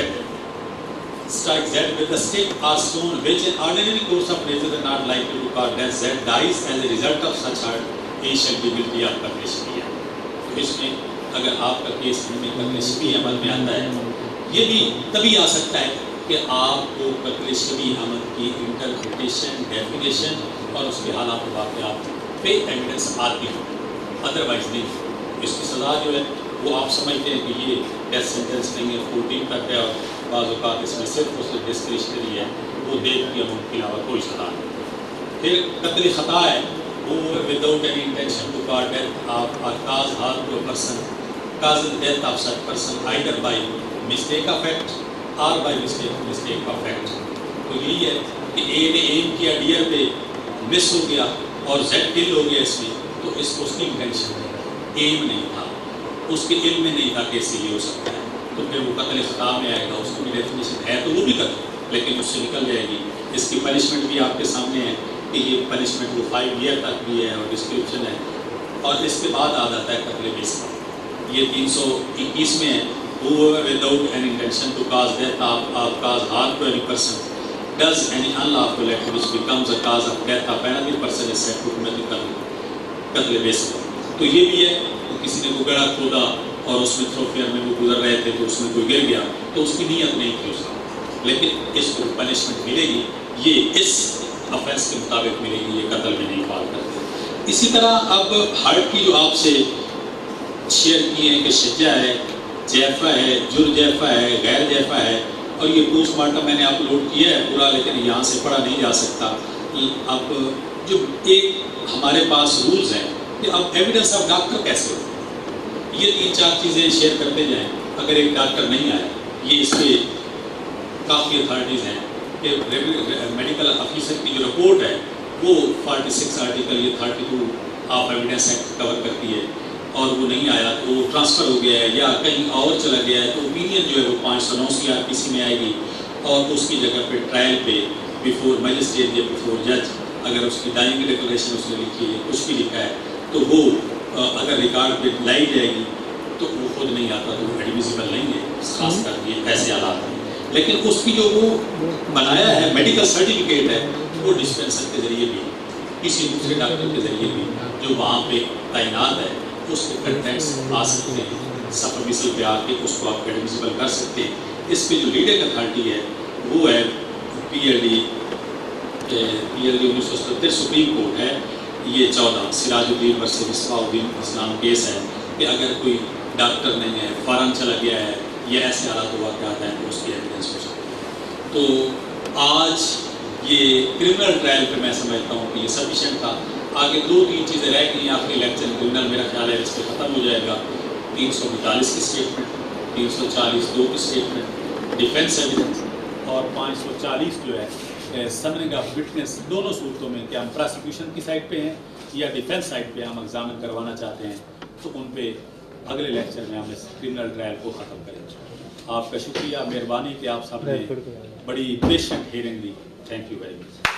strike Z with a stick or stone which in ordinary course of nature is not likely to cause death, Z dies as a result of such hurt, A shall be guilty of कत्ल शबिया. तो इसमें अगर आपका case में कत्ल शबिया अमल में आता है, ये भी तभी आ सकता है कि आपको कत्ल शबिया अमल की इंटरप्रिटेशन, डेफिनेशन और उसके हालात वाक़यात पे एविडेंस आती हो, अदरवाइज नहीं. इसकी सज़ा जो है वो आप समझते हैं कि ये डेथ सेंटेंस नहीं है, फोर्टीन तक है और बाज़ औक़ात इसमें सिर्फ उससे डिस्क्रिशनरी है, वो देख के मुमकिन और कोई सज़ा नहीं. फिर कत्ल खता है, वो without any intention to cause death of or cause harm to a person cause the death of such person either by mistake of act or by mistake mistake of act. तो यही है कि ए ने एम किया dear पे, miss हो गया और जेड किल हो गया इसमें, तो इसको उसकी इंटेंशन नहीं, एम नहीं था, उसके इल्म में नहीं था कि इससे ये हो सकता है, तो फिर वो कत्ल खता में आएगा. उसको भी डेफिनेशन है तो वो भी कत्ल, लेकिन उससे निकल जाएगी. इसकी पनिशमेंट भी आपके सामने है कि ये पनिशमेंट वो फाइव ईयर तक भी है और डिस्क्रिप्शन है, और इसके बाद आ जाता है कत्ल बेसबब. ये तीन सौ इक्कीस में है, whoever without an intention to cause death or, or cause harm to any person does any unlawful act which becomes a cause of death of another person is said to commit कत्ल बेसबब. तो ये भी है कि किसी ने वो गड़ा खोदा और उसमें थ्रोफेयर में वो गुजर रहे थे तो उसमें कोई गिर गया, तो उसकी नीयत नहीं थी उसका, लेकिन इसको पनिशमेंट मिलेगी, ये इस ऑफेंस के मुताबिक मिलेगी, ये कत्ल में नहीं पाल करते. इसी तरह अब हर्ट की जो आपसे शेयर किए हैं कि शिज्जा है, जैफा है, जुर जैफा है, गैर जैफा है, और ये पोस्टमार्टम मैंने अपलोड किया है पूरा, लेकिन यहाँ से पढ़ा नहीं जा सकता. अब जो एक हमारे पास रूल्स हैं कि अब एविडेंस ऑफ डॉक्टर कैसे हो, ये तीन चार चीज़ें शेयर करते जाएं. अगर एक डॉक्टर नहीं आया, ये इसके काफ़ी अथॉरिटीज़ हैं कि मेडिकल ऑफिसर की जो रिपोर्ट है वो छियालीस आर्टिकल ये बत्तीस ऑफ एविडेंस एक्ट कवर करती है, और वो नहीं आया तो वो ट्रांसफ़र हो गया है या कहीं और चला गया है, तो ओपिनियन जो है वो पाँच सौ नौ सी आर पी सी में आएगी, और उसकी जगह पे ट्रायल पे बिफोर मैजिस्ट्रेट या बिफोर जज अगर उसकी डाइंग डिक्लेरेशन उसने लिखी है, कुछ भी लिखा है, तो वो अगर रिकॉर्ड पे लाई जाएगी तो वो खुद नहीं आता, तो वो एडमिसिबल नहीं है, खास कर ये ऐसे हालात हैं. लेकिन उसकी जो वो बनाया है मेडिकल सर्टिफिकेट है, वो डिस्पेंसर के ज़रिए भी किसी दूसरे डॉक्टर के ज़रिए भी जो वहाँ पे तैनात है उसके कंटेंट्स आ सकते हैं, सफरमिसल पे आके उसको आप एडमिसिबल कर सकते हैं. इस पे जो लीडिंग अथॉरिटी है वो है P L D P L D उन्नीस सौ सत्तर सुप्रीम कोर्ट है, ये चौदह सिराजुद्दीन वर्सेस मिसबाहुद्दीन इस्लाम केस है कि अगर कोई डॉक्टर नहीं है, फॉरन चला गया है या ऐसे हालात हुआ क्या आता है तो उसकी एविडेंस हो सकती है. तो आज ये क्रिमिनल ट्रायल पे मैं समझता हूँ कि ये सफिशेंट था. आगे दो तीन चीज़ें रह गई, आखिरी लेक्चर क्रिमिनल मेरा ख्याल है इस पर ख़त्म हो जाएगा. तीन सौ पैंतालीस की स्टेटमेंट, तीन सौ चालीस दो की स्टेटमेंट, डिफेंस एविडेंस, और पाँच सौ चालीस जो है समनिंग ऑफ विटनेस. दोनों सूरतों में कि हम प्रोसिक्यूशन की साइड पे हैं या डिफेंस साइड पे हम एग्जामिन करवाना चाहते हैं, तो उन पे अगले लेक्चर में हम इस क्रिमिनल ट्रायल को ख़त्म करेंगे. आपका शुक्रिया, मेहरबानी कि आप सबने बड़ी पेशेंट हियरिंग दी. Thank you very much.